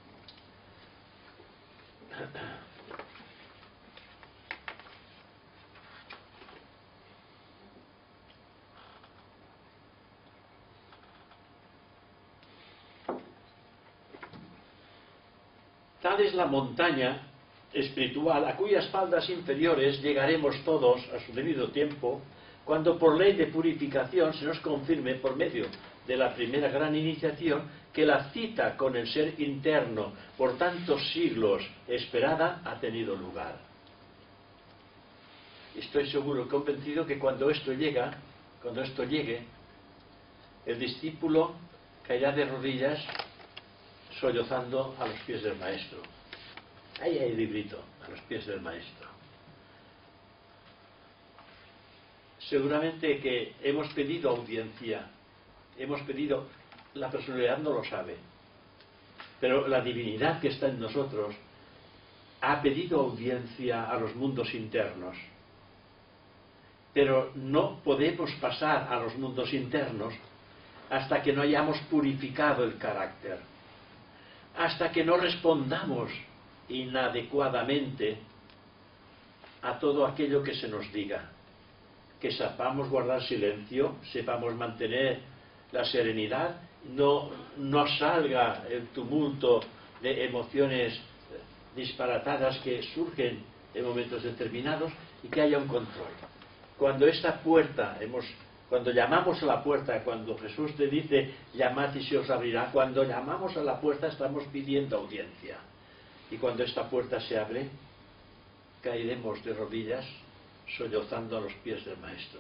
Speaker 1: Tal es la montaña espiritual a cuyas faldas inferiores llegaremos todos a su debido tiempo, cuando por ley de purificación se nos confirme por medio de la primera gran iniciación que la cita con el ser interno por tantos siglos esperada ha tenido lugar. Estoy seguro, convencido que cuando esto llega, cuando esto llegue, el discípulo caerá de rodillas sollozando a los pies del maestro. Ahí hay el librito, a los pies del maestro. Seguramente que hemos pedido audiencia, hemos pedido, la personalidad no lo sabe, pero la divinidad que está en nosotros ha pedido audiencia a los mundos internos. Pero no podemos pasar a los mundos internos hasta que no hayamos purificado el carácter, hasta que no respondamos inadecuadamente a todo aquello que se nos diga, que sepamos guardar silencio, sepamos mantener la serenidad, no, no salga el tumulto de emociones disparatadas que surgen en momentos determinados, y que haya un control. Cuando esta puerta, hemos, cuando llamamos a la puerta, cuando Jesús te dice llamad y se os abrirá, cuando llamamos a la puerta estamos pidiendo audiencia, y cuando esta puerta se abre caeremos de rodillas sollozando a los pies del Maestro,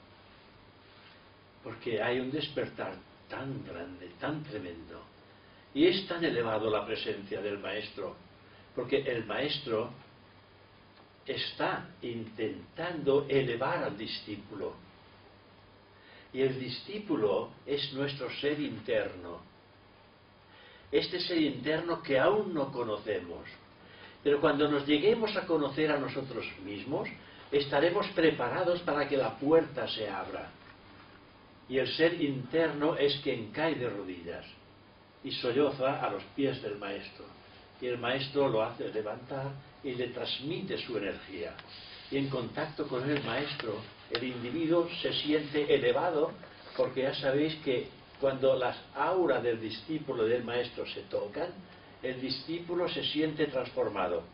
Speaker 1: porque hay un despertar tan grande, tan tremendo, y es tan elevado la presencia del Maestro, porque el Maestro está intentando elevar al discípulo, y el discípulo es nuestro ser interno, este ser interno que aún no conocemos, pero cuando nos lleguemos a conocer a nosotros mismos, estaremos preparados para que la puerta se abra, y el ser interno es quien cae de rodillas y solloza a los pies del Maestro, y el Maestro lo hace levantar y le transmite su energía, y en contacto con el Maestro el individuo se siente elevado, porque ya sabéis que cuando las auras del discípulo y del Maestro se tocan, el discípulo se siente transformado,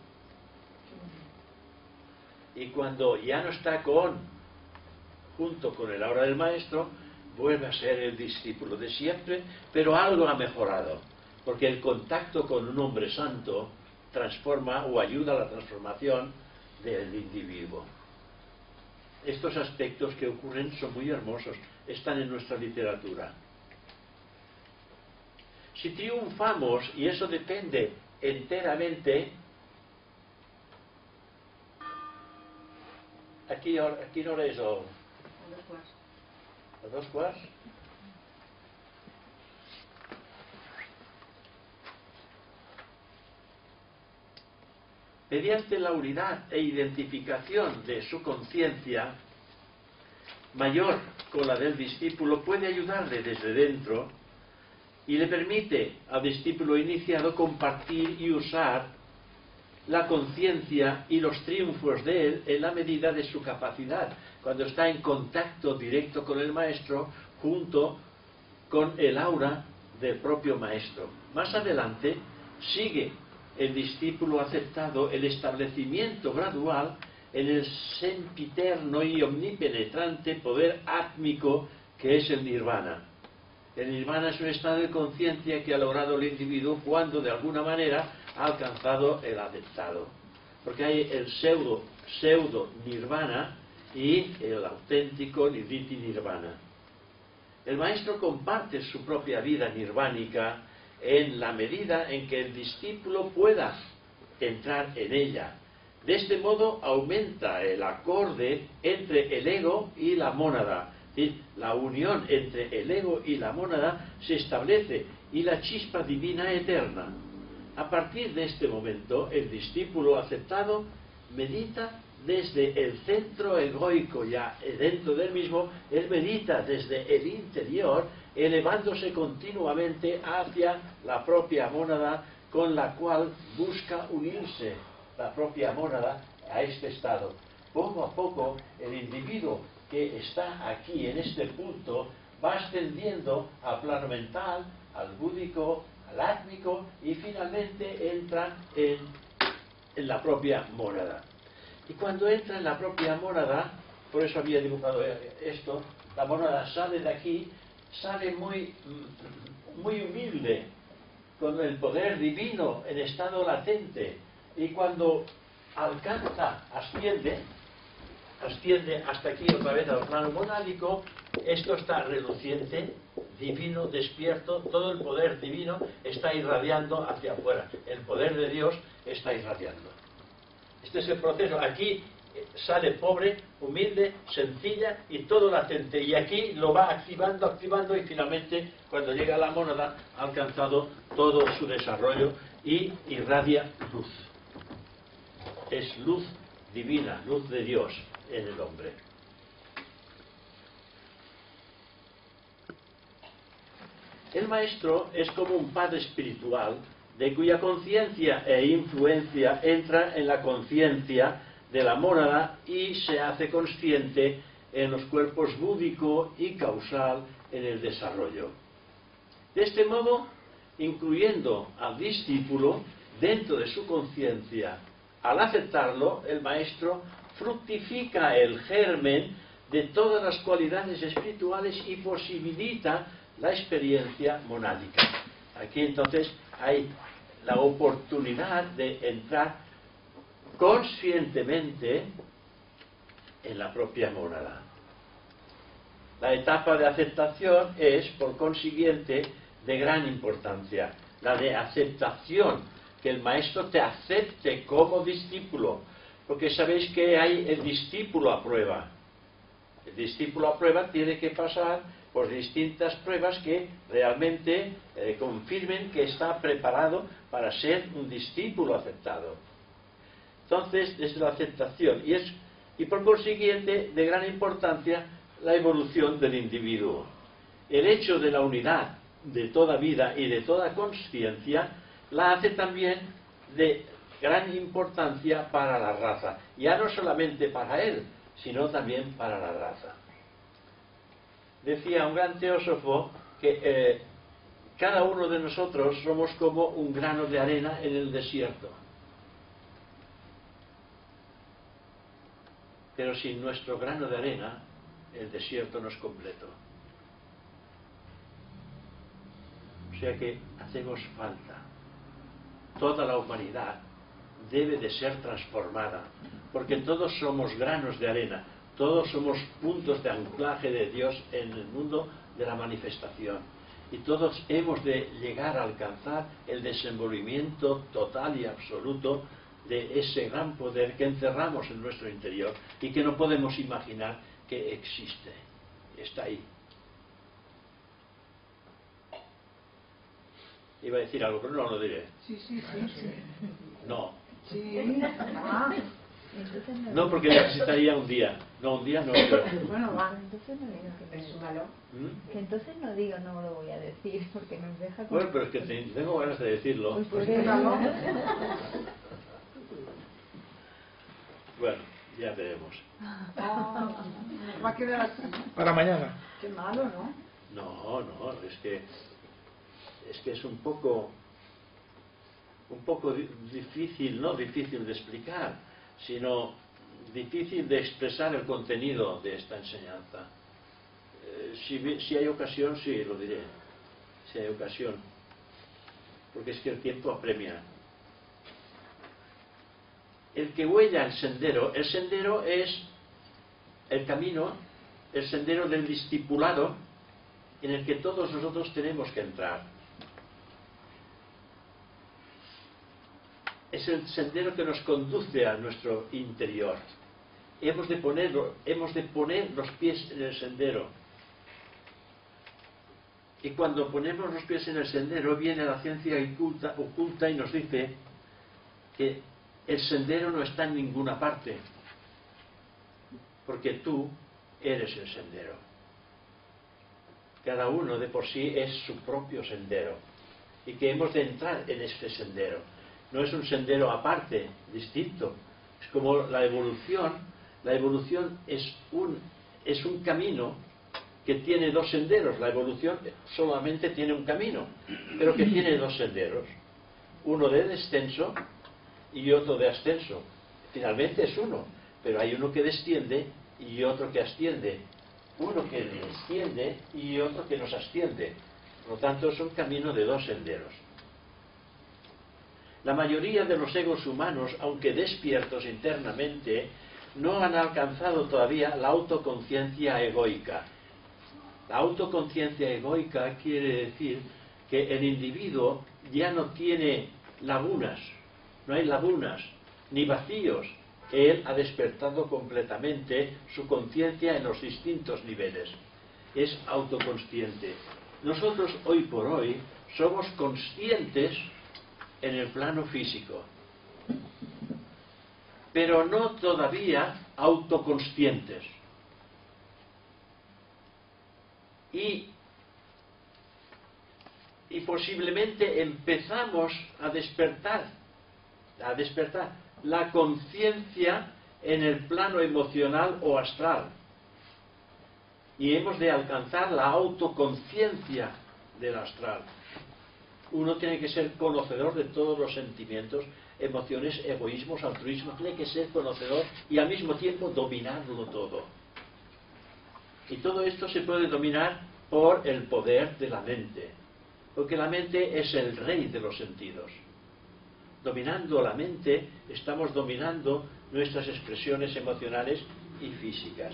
Speaker 1: y cuando ya no está con junto con el aura del Maestro, vuelve a ser el discípulo de siempre, pero algo ha mejorado, porque el contacto con un hombre santo transforma o ayuda a la transformación del individuo. Estos aspectos que ocurren son muy hermosos, están en nuestra literatura. Si triunfamos, y eso depende enteramente, aquí, aquí no es o a dos quarts. Mediante la unidad e identificación de su conciencia mayor con la del discípulo, puede ayudarle desde dentro y le permite al discípulo iniciado compartir y usar la conciencia y los triunfos de él en la medida de su capacidad, cuando está en contacto directo con el Maestro junto con el aura del propio Maestro. Más adelante sigue el discípulo aceptado el establecimiento gradual en el sempiterno y omnipenetrante poder átmico que es el nirvana. El nirvana es un estado de conciencia que ha logrado el individuo cuando de alguna manera ha alcanzado el aceptado, porque hay el pseudo, pseudo nirvana y el auténtico nirviti nirvana. El Maestro comparte su propia vida nirvánica en la medida en que el discípulo pueda entrar en ella. De este modo aumenta el acorde entre el ego y la mónada. La unión entre el ego y la mónada se establece, y la chispa divina eterna. A partir de este momento, el discípulo aceptado medita desde el centro egoico, ya dentro del mismo, él medita desde el interior, elevándose continuamente hacia la propia mónada, con la cual busca unirse la propia mónada a este estado. Poco a poco, el individuo que está aquí en este punto va ascendiendo al plano mental, al búdico, al átmico, y finalmente entra en, en la propia mónada. Y cuando entra en la propia mónada, por eso había dibujado esto, la mónada sale de aquí, sale muy, muy humilde, con el poder divino en estado latente, y cuando alcanza, asciende, asciende hasta aquí otra vez al plano monádico, esto está reluciente, divino despierto, todo el poder divino está irradiando hacia afuera. El poder de Dios está irradiando. Este es el proceso. Aquí sale pobre, humilde, sencilla y todo latente. Y aquí lo va activando, activando y finalmente, cuando llega a la mónada, ha alcanzado todo su desarrollo y irradia luz. Es luz divina, luz de Dios en el hombre. El maestro es como un padre espiritual de cuya conciencia e influencia entra en la conciencia de la mónada y se hace consciente en los cuerpos búdico y causal en el desarrollo. De este modo, incluyendo al discípulo dentro de su conciencia, al aceptarlo, el maestro fructifica el germen de todas las cualidades espirituales y posibilita la experiencia monádica. Aquí entonces hay la oportunidad de entrar conscientemente en la propia mónada. La etapa de aceptación es, por consiguiente, de gran importancia. La de aceptación, que el maestro te acepte como discípulo, porque sabéis que hay el discípulo a prueba. El discípulo a prueba tiene que pasar por distintas pruebas que realmente eh, confirmen que está preparado para ser un discípulo aceptado. Entonces, desde la aceptación, y, es, y por consiguiente, de gran importancia, la evolución del individuo. El hecho de la unidad de toda vida y de toda conciencia la hace también de gran importancia para la raza, ya no solamente para él, sino también para la raza. Decía un gran teósofo que eh, cada uno de nosotros somos como un grano de arena en el desierto. Pero sin nuestro grano de arena, el desierto no es completo. O sea que hacemos falta. Toda la humanidad debe de ser transformada, porque todos somos granos de arena, todos somos puntos de anclaje de Dios en el mundo de la manifestación. Y todos hemos de llegar a alcanzar el desenvolvimiento total y absoluto de ese gran poder que encerramos en nuestro interior y que no podemos imaginar que existe. Está ahí. Iba a decir algo, pero no lo diré.
Speaker 2: Sí, sí, sí. sí.
Speaker 1: No.
Speaker 2: Sí. Ah.
Speaker 1: No, porque necesitaría un día. No, un día no. Pero...
Speaker 2: Bueno, va.
Speaker 5: Entonces no digo que me
Speaker 2: Súmalo.
Speaker 1: ¿Mm?
Speaker 5: Que entonces no digo, no lo voy a decir, porque nos deja con...
Speaker 1: Bueno, pero es que tengo ganas de decirlo.
Speaker 5: Pues por
Speaker 2: Pues
Speaker 5: eso.
Speaker 1: Bueno, ya veremos.
Speaker 2: Ah, va a quedar así.
Speaker 4: Para mañana.
Speaker 2: Qué malo, ¿no?
Speaker 1: No, no, es que es que es un poco un poco di- difícil, no difícil de explicar, sino difícil de expresar el contenido de esta enseñanza. Eh, si, vi- si hay ocasión, sí, lo diré. Si hay ocasión. Porque es que el tiempo apremia. El que huella el sendero, el sendero es el camino, el sendero del discipulado en el que todos nosotros tenemos que entrar. Es el sendero que nos conduce a nuestro interior. Hemos de ponerlo, hemos de poner los pies en el sendero. Y cuando ponemos los pies en el sendero, viene la ciencia oculta, oculta y nos dice que el sendero no está en ninguna parte, porque tú eres el sendero. Cada uno de por sí es su propio sendero, y que hemos de entrar en este sendero. No es un sendero aparte, distinto. Es como la evolución. La evolución es un, es un camino que tiene dos senderos. La evolución solamente tiene un camino, pero que tiene dos senderos. Uno de descenso y otro de ascenso. Finalmente es uno, pero hay uno que desciende y otro que asciende. Uno que desciende y otro que nos asciende. Por lo tanto, es un camino de dos senderos. La mayoría de los egos humanos, aunque despiertos internamente, no han alcanzado todavía la autoconciencia egoica. La autoconciencia egoica quiere decir que el individuo ya no tiene lagunas, no hay lagunas ni vacíos. Él ha despertado completamente su conciencia en los distintos niveles. Es autoconsciente. Nosotros hoy por hoy somos conscientes en el plano físico, pero no todavía autoconscientes. Y, y posiblemente empezamos a despertar, a despertar la conciencia en el plano emocional o astral. Y hemos de alcanzar la autoconciencia del astral. Uno tiene que ser conocedor de todos los sentimientos, emociones, egoísmos, altruismo. Tiene que ser conocedor y al mismo tiempo dominarlo todo. Y todo esto se puede dominar por el poder de la mente. Porque la mente es el rey de los sentidos. Dominando la mente, estamos dominando nuestras expresiones emocionales y físicas.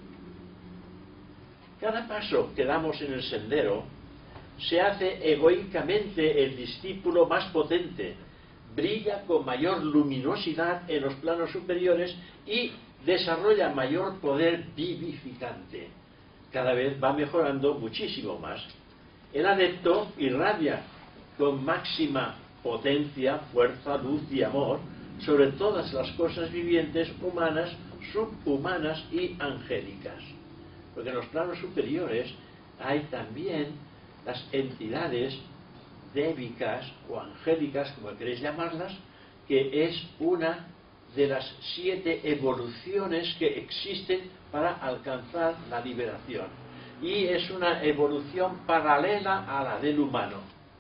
Speaker 1: Cada paso que damos en el sendero se hace egoicamente el discípulo más potente, brilla con mayor luminosidad en los planos superiores y desarrolla mayor poder vivificante. Cada vez va mejorando muchísimo más. El adepto irradia con máxima potencia, fuerza, luz y amor sobre todas las cosas vivientes, humanas, subhumanas y angélicas. Porque en los planos superiores hay también las entidades débicas o angélicas, como queréis llamarlas, que es una de las siete evoluciones que existen para alcanzar la liberación. Y es una evolución paralela a la del humano.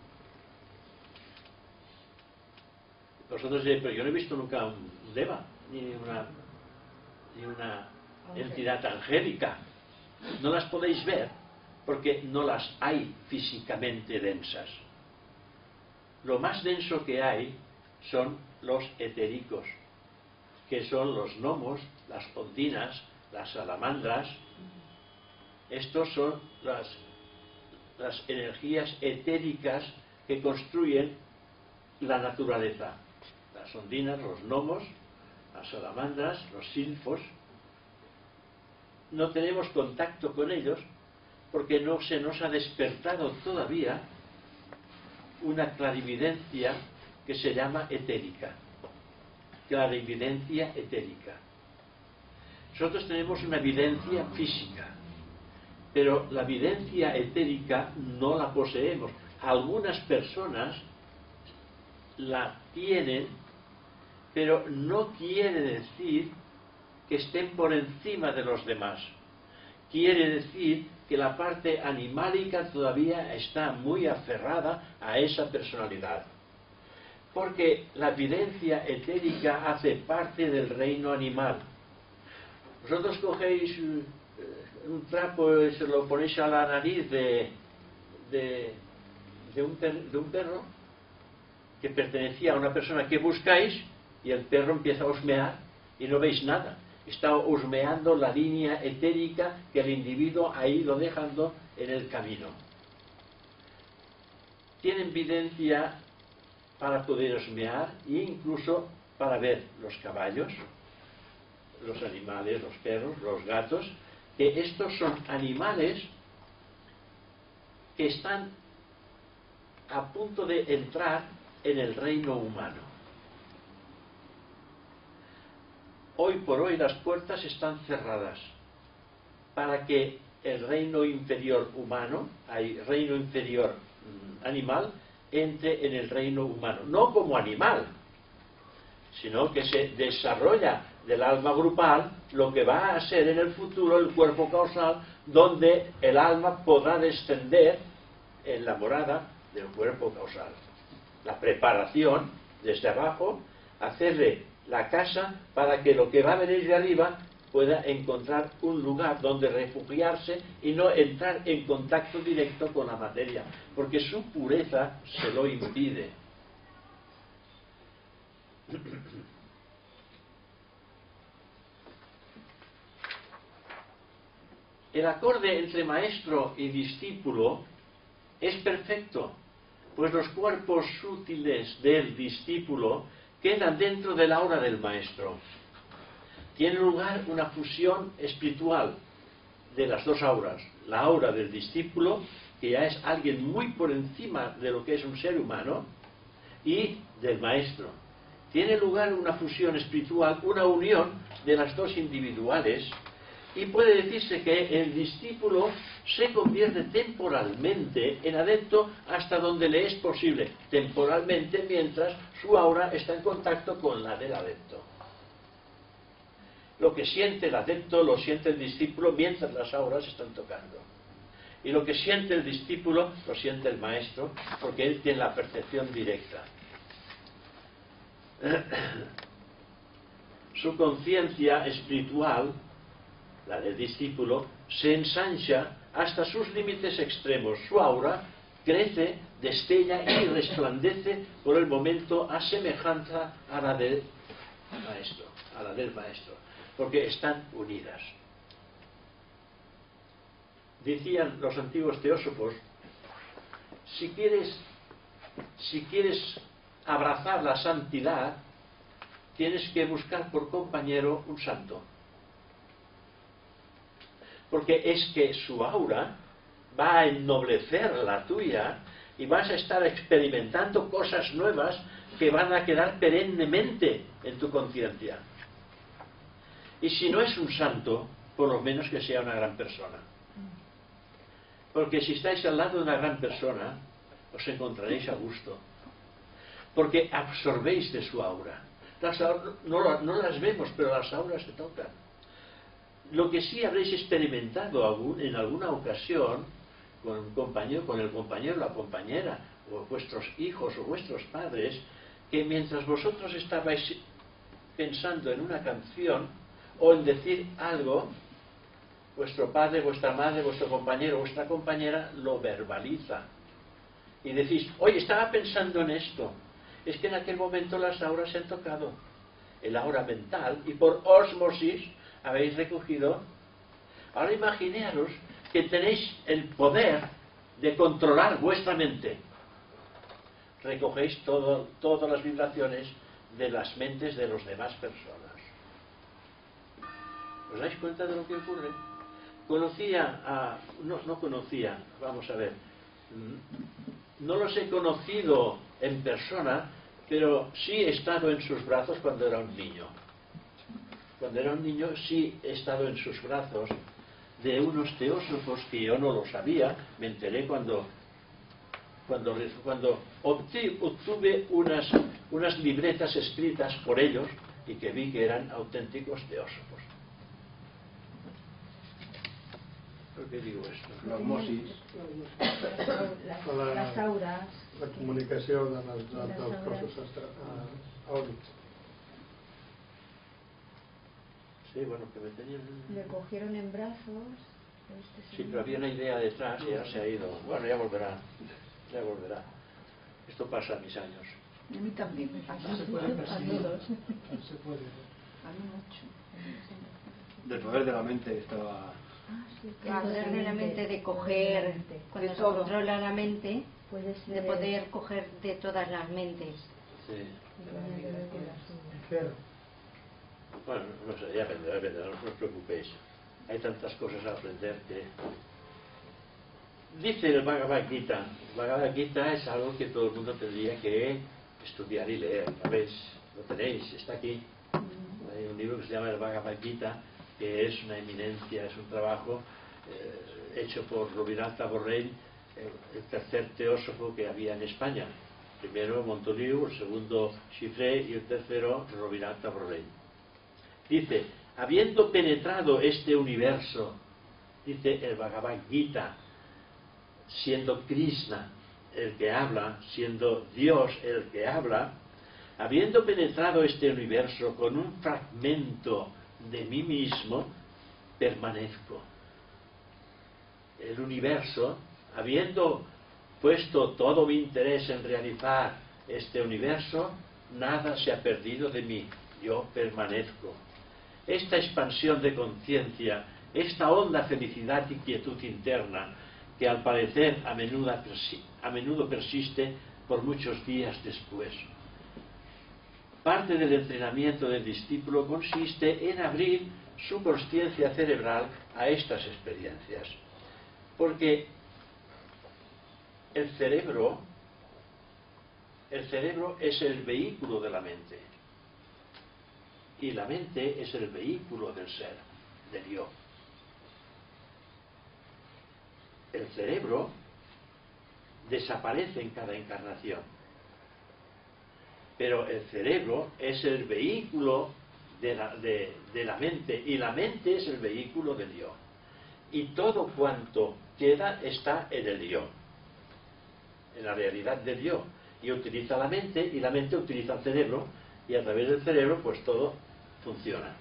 Speaker 1: Vosotros diréis, pero yo no he visto nunca un deva, ni una, ni una entidad angélica. No las podéis ver porque no las hay físicamente densas. Lo más denso que hay son los etéricos, que son los gnomos, las ondinas, las salamandras. Estos son las, las energías etéricas que construyen la naturaleza. Las ondinas, los gnomos, las salamandras, los silfos. No tenemos contacto con ellos porque no se nos ha despertado todavía una clarividencia que se llama etérica. Clarividencia etérica. Nosotros tenemos una evidencia física, pero la evidencia etérica no la poseemos. Algunas personas la tienen, pero no quiere decir que estén por encima de los demás. Quiere decir que la parte animálica todavía está muy aferrada a esa personalidad. Porque la evidencia etérica hace parte del reino animal. Vosotros cogéis un trapo y se lo ponéis a la nariz de, de, de, un, per, de un perro que pertenecía a una persona que buscáis, y el perro empieza a husmear y no veis nada. Está husmeando la línea etérica que el individuo ha ido dejando en el camino. Tienen evidencia para poder husmear e incluso para ver los caballos, los animales, los perros, los gatos, que estos son animales que están a punto de entrar en el reino humano. Hoy por hoy las puertas están cerradas para que el reino inferior humano, hay reino inferior animal, entre en el reino humano. No como animal, sino que se desarrolla del alma grupal lo que va a ser en el futuro el cuerpo causal, donde el alma podrá descender en la morada del cuerpo causal. La preparación desde abajo, hacerle la casa para que lo que va a venir de arriba pueda encontrar un lugar donde refugiarse y no entrar en contacto directo con la materia, porque su pureza se lo impide. El acorde entre maestro y discípulo es perfecto, pues los cuerpos sutiles del discípulo quedan dentro del aura del maestro. Tiene lugar una fusión espiritual de las dos auras, la aura del discípulo, que ya es alguien muy por encima de lo que es un ser humano, y del maestro. Tiene lugar una fusión espiritual, una unión de las dos individuales, y puede decirse que el discípulo se convierte temporalmente en adepto hasta donde le es posible, temporalmente mientras su aura está en contacto con la del adepto. Lo que siente el adepto lo siente el discípulo mientras las auras están tocando. Y lo que siente el discípulo lo siente el maestro, porque él tiene la percepción directa. Su conciencia espiritual, la del discípulo, se ensancha hasta sus límites extremos. Su aura crece, destella y resplandece por el momento a semejanza a la del maestro, a la del maestro, porque están unidas. Decían los antiguos teósofos, si quieres, si quieres abrazar la santidad, tienes que buscar por compañero un santo. Porque es que su aura va a ennoblecer la tuya y vas a estar experimentando cosas nuevas que van a quedar perennemente en tu conciencia. Y si no es un santo, por lo menos que sea una gran persona. Porque si estáis al lado de una gran persona, os encontraréis a gusto. Porque absorbéis de su aura. Las auras no, no las vemos, pero las auras se tocan. Lo que sí habréis experimentado en alguna ocasión con un compañero, con el compañero o la compañera, o vuestros hijos o vuestros padres, que mientras vosotros estabais pensando en una canción o en decir algo, vuestro padre, vuestra madre, vuestro compañero, vuestra compañera lo verbaliza. Y decís, oye, estaba pensando en esto. Es que en aquel momento las auras se han tocado. El aura mental, y por ósmosis habéis recogido. Ahora imaginaros que tenéis el poder de controlar vuestra mente. Recogéis todo, todas las vibraciones de las mentes de las demás personas. ¿Os dais cuenta de lo que ocurre? Conocía a... No, no conocía, vamos a ver. No los he conocido en persona, pero sí he estado en sus brazos cuando era un niño. Cuando era un niño sí he estado en sus brazos de unos teósofos que yo no lo sabía. Me enteré cuando cuando, cuando obtuve, obtuve unas, unas libretas escritas por ellos y que vi que eran auténticos teósofos. ¿Por qué digo esto?
Speaker 4: La osmosis,
Speaker 5: Las,
Speaker 4: la,
Speaker 5: las auras,
Speaker 4: la comunicació de les de,
Speaker 5: Les
Speaker 4: dels
Speaker 5: auras.
Speaker 4: cossos àudics.
Speaker 1: Sí, bueno, que me tenían...
Speaker 5: le cogieron en brazos. Este
Speaker 1: Sí, pero había una idea detrás y ya se ha ido. Bueno, ya volverá. Ya volverá. Esto pasa a mis años.
Speaker 2: A mí también me pasa.
Speaker 4: Se puede
Speaker 5: A
Speaker 4: percibir.
Speaker 5: todos.
Speaker 4: Se puede.
Speaker 2: A mí mucho.
Speaker 6: Del poder de la mente estaba...
Speaker 5: Ah, sí,
Speaker 3: El
Speaker 5: claro,
Speaker 3: poder
Speaker 5: sí,
Speaker 3: de la mente de coger, cuando
Speaker 2: De
Speaker 3: se
Speaker 2: todo.
Speaker 3: controla la mente,
Speaker 5: puede ser
Speaker 3: de poder coger de todas las mentes.
Speaker 1: Sí.
Speaker 4: Cero.
Speaker 1: Bueno, no sé, ya vendrá, ya vendrá, no os preocupéis. Hay tantas cosas a aprender que... Dice el Bhagavad Gita. El Bhagavad Gita es algo que todo el mundo tendría que estudiar y leer. ¿Sabéis? Lo tenéis, está aquí. Hay un libro que se llama el Bhagavad Gita, que es una eminencia, es un trabajo eh, hecho por Rabinatha Borrell, el, el tercer teósofo que había en España. Primero Montoliu, el segundo Chiffré y el tercero Rabinatha Borrell. Dice, habiendo penetrado este universo, dice el Bhagavad Gita, siendo Krishna el que habla, siendo Dios el que habla, habiendo penetrado este universo con un fragmento de mí mismo, permanezco. El universo, habiendo puesto todo mi interés en realizar este universo, nada se ha perdido de mí, yo permanezco. Esta expansión de conciencia esta honda felicidad y quietud interna que al parecer a menudo, a menudo persiste por muchos días después. Parte del entrenamiento del discípulo consiste en abrir su consciencia cerebral a estas experiencias, porque el cerebro, el cerebro es el vehículo de la mente, y la mente es el vehículo del ser, del yo. El cerebro desaparece en cada encarnación, pero el cerebro es el vehículo de la, de, de la mente, y la mente es el vehículo del yo, y todo cuanto queda está en el yo, en la realidad del yo, y utiliza la mente, y la mente utiliza el cerebro, y a través del cerebro pues todo funciona.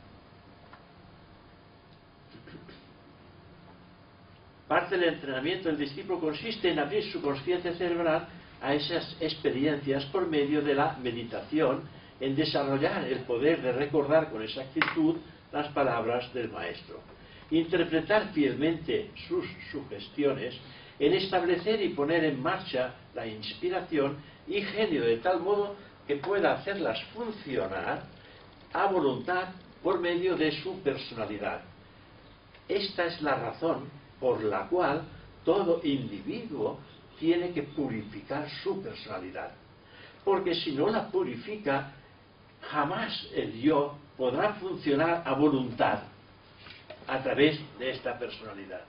Speaker 1: Parte del entrenamiento del discípulo consiste en abrir su conciencia cerebral a esas experiencias por medio de la meditación, en desarrollar el poder de recordar con exactitud las palabras del maestro, interpretar fielmente sus sugestiones, en establecer y poner en marcha la inspiración y genio de tal modo que pueda hacerlas funcionar a voluntad por medio de su personalidad. Esta es la razón por la cual todo individuo tiene que purificar su personalidad, porque si no la purifica, jamás el yo podrá funcionar a voluntad a través de esta personalidad.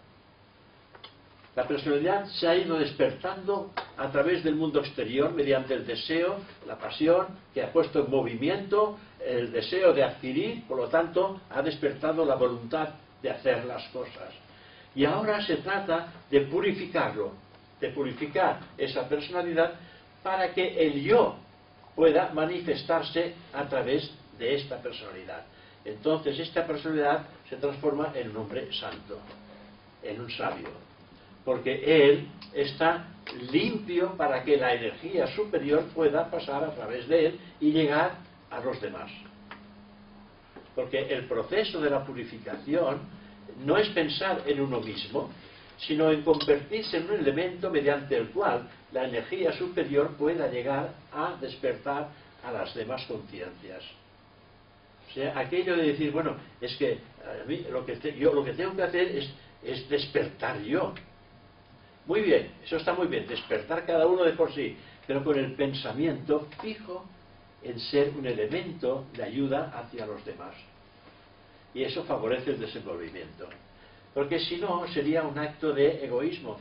Speaker 1: La personalidad se ha ido despertando a través del mundo exterior mediante el deseo, la pasión, que ha puesto en movimiento el deseo de adquirir, por lo tanto ha despertado la voluntad de hacer las cosas. Y ahora se trata de purificarlo, de purificar esa personalidad para que el yo pueda manifestarse a través de esta personalidad. Entonces esta personalidad se transforma en un hombre santo, en un sabio, porque él está limpio para que la energía superior pueda pasar a través de él y llegar a los demás. Porque el proceso de la purificación no es pensar en uno mismo, sino en convertirse en un elemento mediante el cual la energía superior pueda llegar a despertar a las demás conciencias. O sea, aquello de decir, bueno, es que a mí lo que te, yo lo que tengo que hacer es, es despertar yo. Muy bien, eso está muy bien, despertar cada uno de por sí, pero con el pensamiento fijo en ser un elemento de ayuda hacia los demás. Y eso favorece el desenvolvimiento. Porque si no, sería un acto de egoísmo.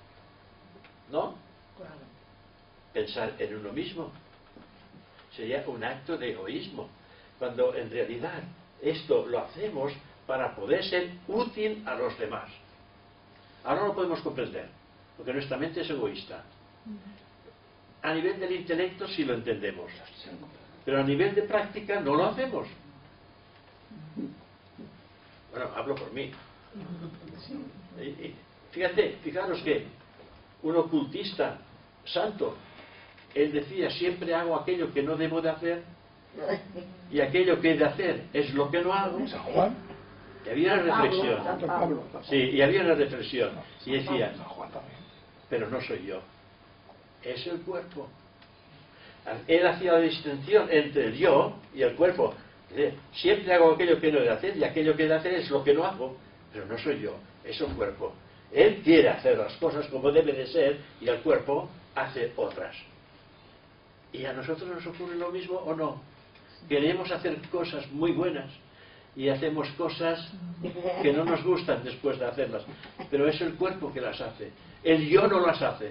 Speaker 1: ¿No?
Speaker 2: Claro.
Speaker 1: Pensar en uno mismo sería un acto de egoísmo, cuando en realidad esto lo hacemos para poder ser útil a los demás. Ahora no lo podemos comprender, porque nuestra mente es egoísta. A nivel del intelecto sí lo entendemos, pero a nivel de práctica no lo hacemos. Bueno, hablo por mí. Y, y, fíjate, fijaros que un ocultista santo, él decía, siempre hago aquello que no debo de hacer, y aquello que he de hacer es lo que no hago.
Speaker 4: San Juan.
Speaker 1: Y había una reflexión.
Speaker 4: Santo Pablo.
Speaker 1: Sí, y había una reflexión. Y decía,
Speaker 4: San Juan también.
Speaker 1: pero no soy yo, es el cuerpo. Él hacía la distinción entre el yo y el cuerpo. Siempre hago aquello que no he de hacer, y aquello que he de hacer es lo que no hago, pero no soy yo, es un cuerpo. Él quiere hacer las cosas como debe de ser, y el cuerpo hace otras. ¿Y a nosotros nos ocurre lo mismo o no? Queremos hacer cosas muy buenas y hacemos cosas que no nos gustan después de hacerlas, pero es el cuerpo que las hace, el yo no las hace.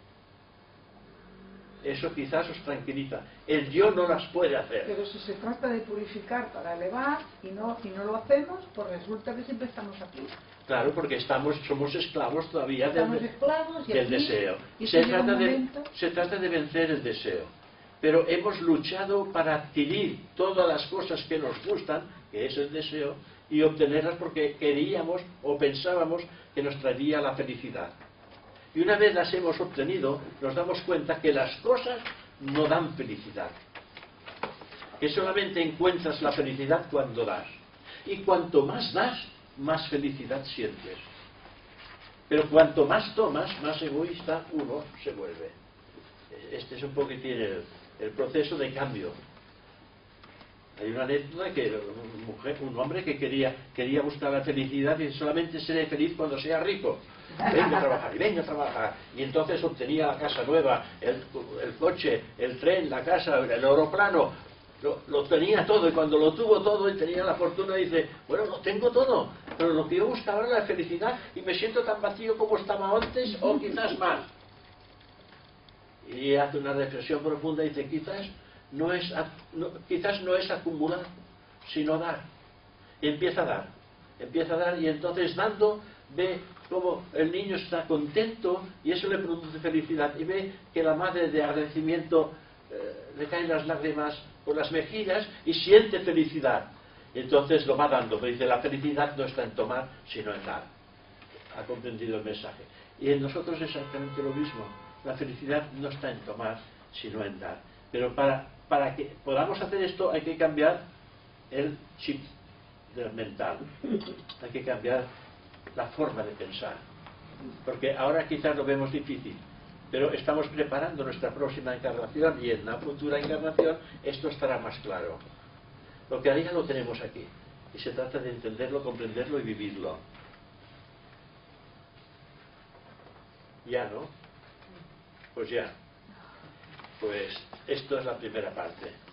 Speaker 1: Eso quizás os tranquiliza, el yo no las puede hacer.
Speaker 2: Pero si se trata de purificar para elevar y no, y no lo hacemos, pues resulta que siempre estamos aquí.
Speaker 1: Claro, porque estamos, somos esclavos todavía del,
Speaker 2: Estamos esclavos y
Speaker 1: del
Speaker 2: aquí,
Speaker 1: deseo.
Speaker 2: y
Speaker 1: Se
Speaker 2: llega un
Speaker 1: trata, de,
Speaker 2: momento-
Speaker 1: se trata de vencer el deseo. Pero hemos luchado para adquirir todas las cosas que nos gustan, que es el deseo, y obtenerlas porque queríamos o pensábamos que nos traería la felicidad. Y una vez las hemos obtenido, nos damos cuenta que las cosas no dan felicidad. Que solamente encuentras la felicidad cuando das. Y cuanto más das, más felicidad sientes. Pero cuanto más tomas, más egoísta uno se vuelve. Este es un poquitín el, el proceso de cambio. Hay una anécdota que un, mujer, un hombre que quería, quería buscar la felicidad y solamente seré feliz cuando sea rico. Venga a trabajar y venga a trabajar. Y entonces obtenía la casa nueva, el, el coche, el tren, la casa, el aeroplano. Lo, lo tenía todo, y cuando lo tuvo todo y tenía la fortuna, dice, bueno, lo tengo todo, pero lo que yo buscaba era la felicidad y me siento tan vacío como estaba antes o quizás más. Y hace una reflexión profunda y dice, quizás no es, no, quizás no es acumular, sino dar. Y empieza a dar, empieza a dar, y entonces dando ve como el niño está contento y eso le produce felicidad, y ve que la madre de agradecimiento eh, le caen las lágrimas por las mejillas y siente felicidad. Y entonces lo va dando, pero dice, la felicidad no está en tomar, sino en dar. Ha comprendido el mensaje. Y en nosotros es exactamente lo mismo. La felicidad no está en tomar, sino en dar. Pero para, para que podamos hacer esto hay que cambiar el chip del mental. Hay que cambiar la forma de pensar. Porque ahora quizás lo vemos difícil, pero estamos preparando nuestra próxima encarnación, y en la futura encarnación esto estará más claro. Lo que ahora lo tenemos aquí, y se trata de entenderlo, comprenderlo y vivirlo. Ya, ¿no? Pues ya. Pues esto es la primera parte.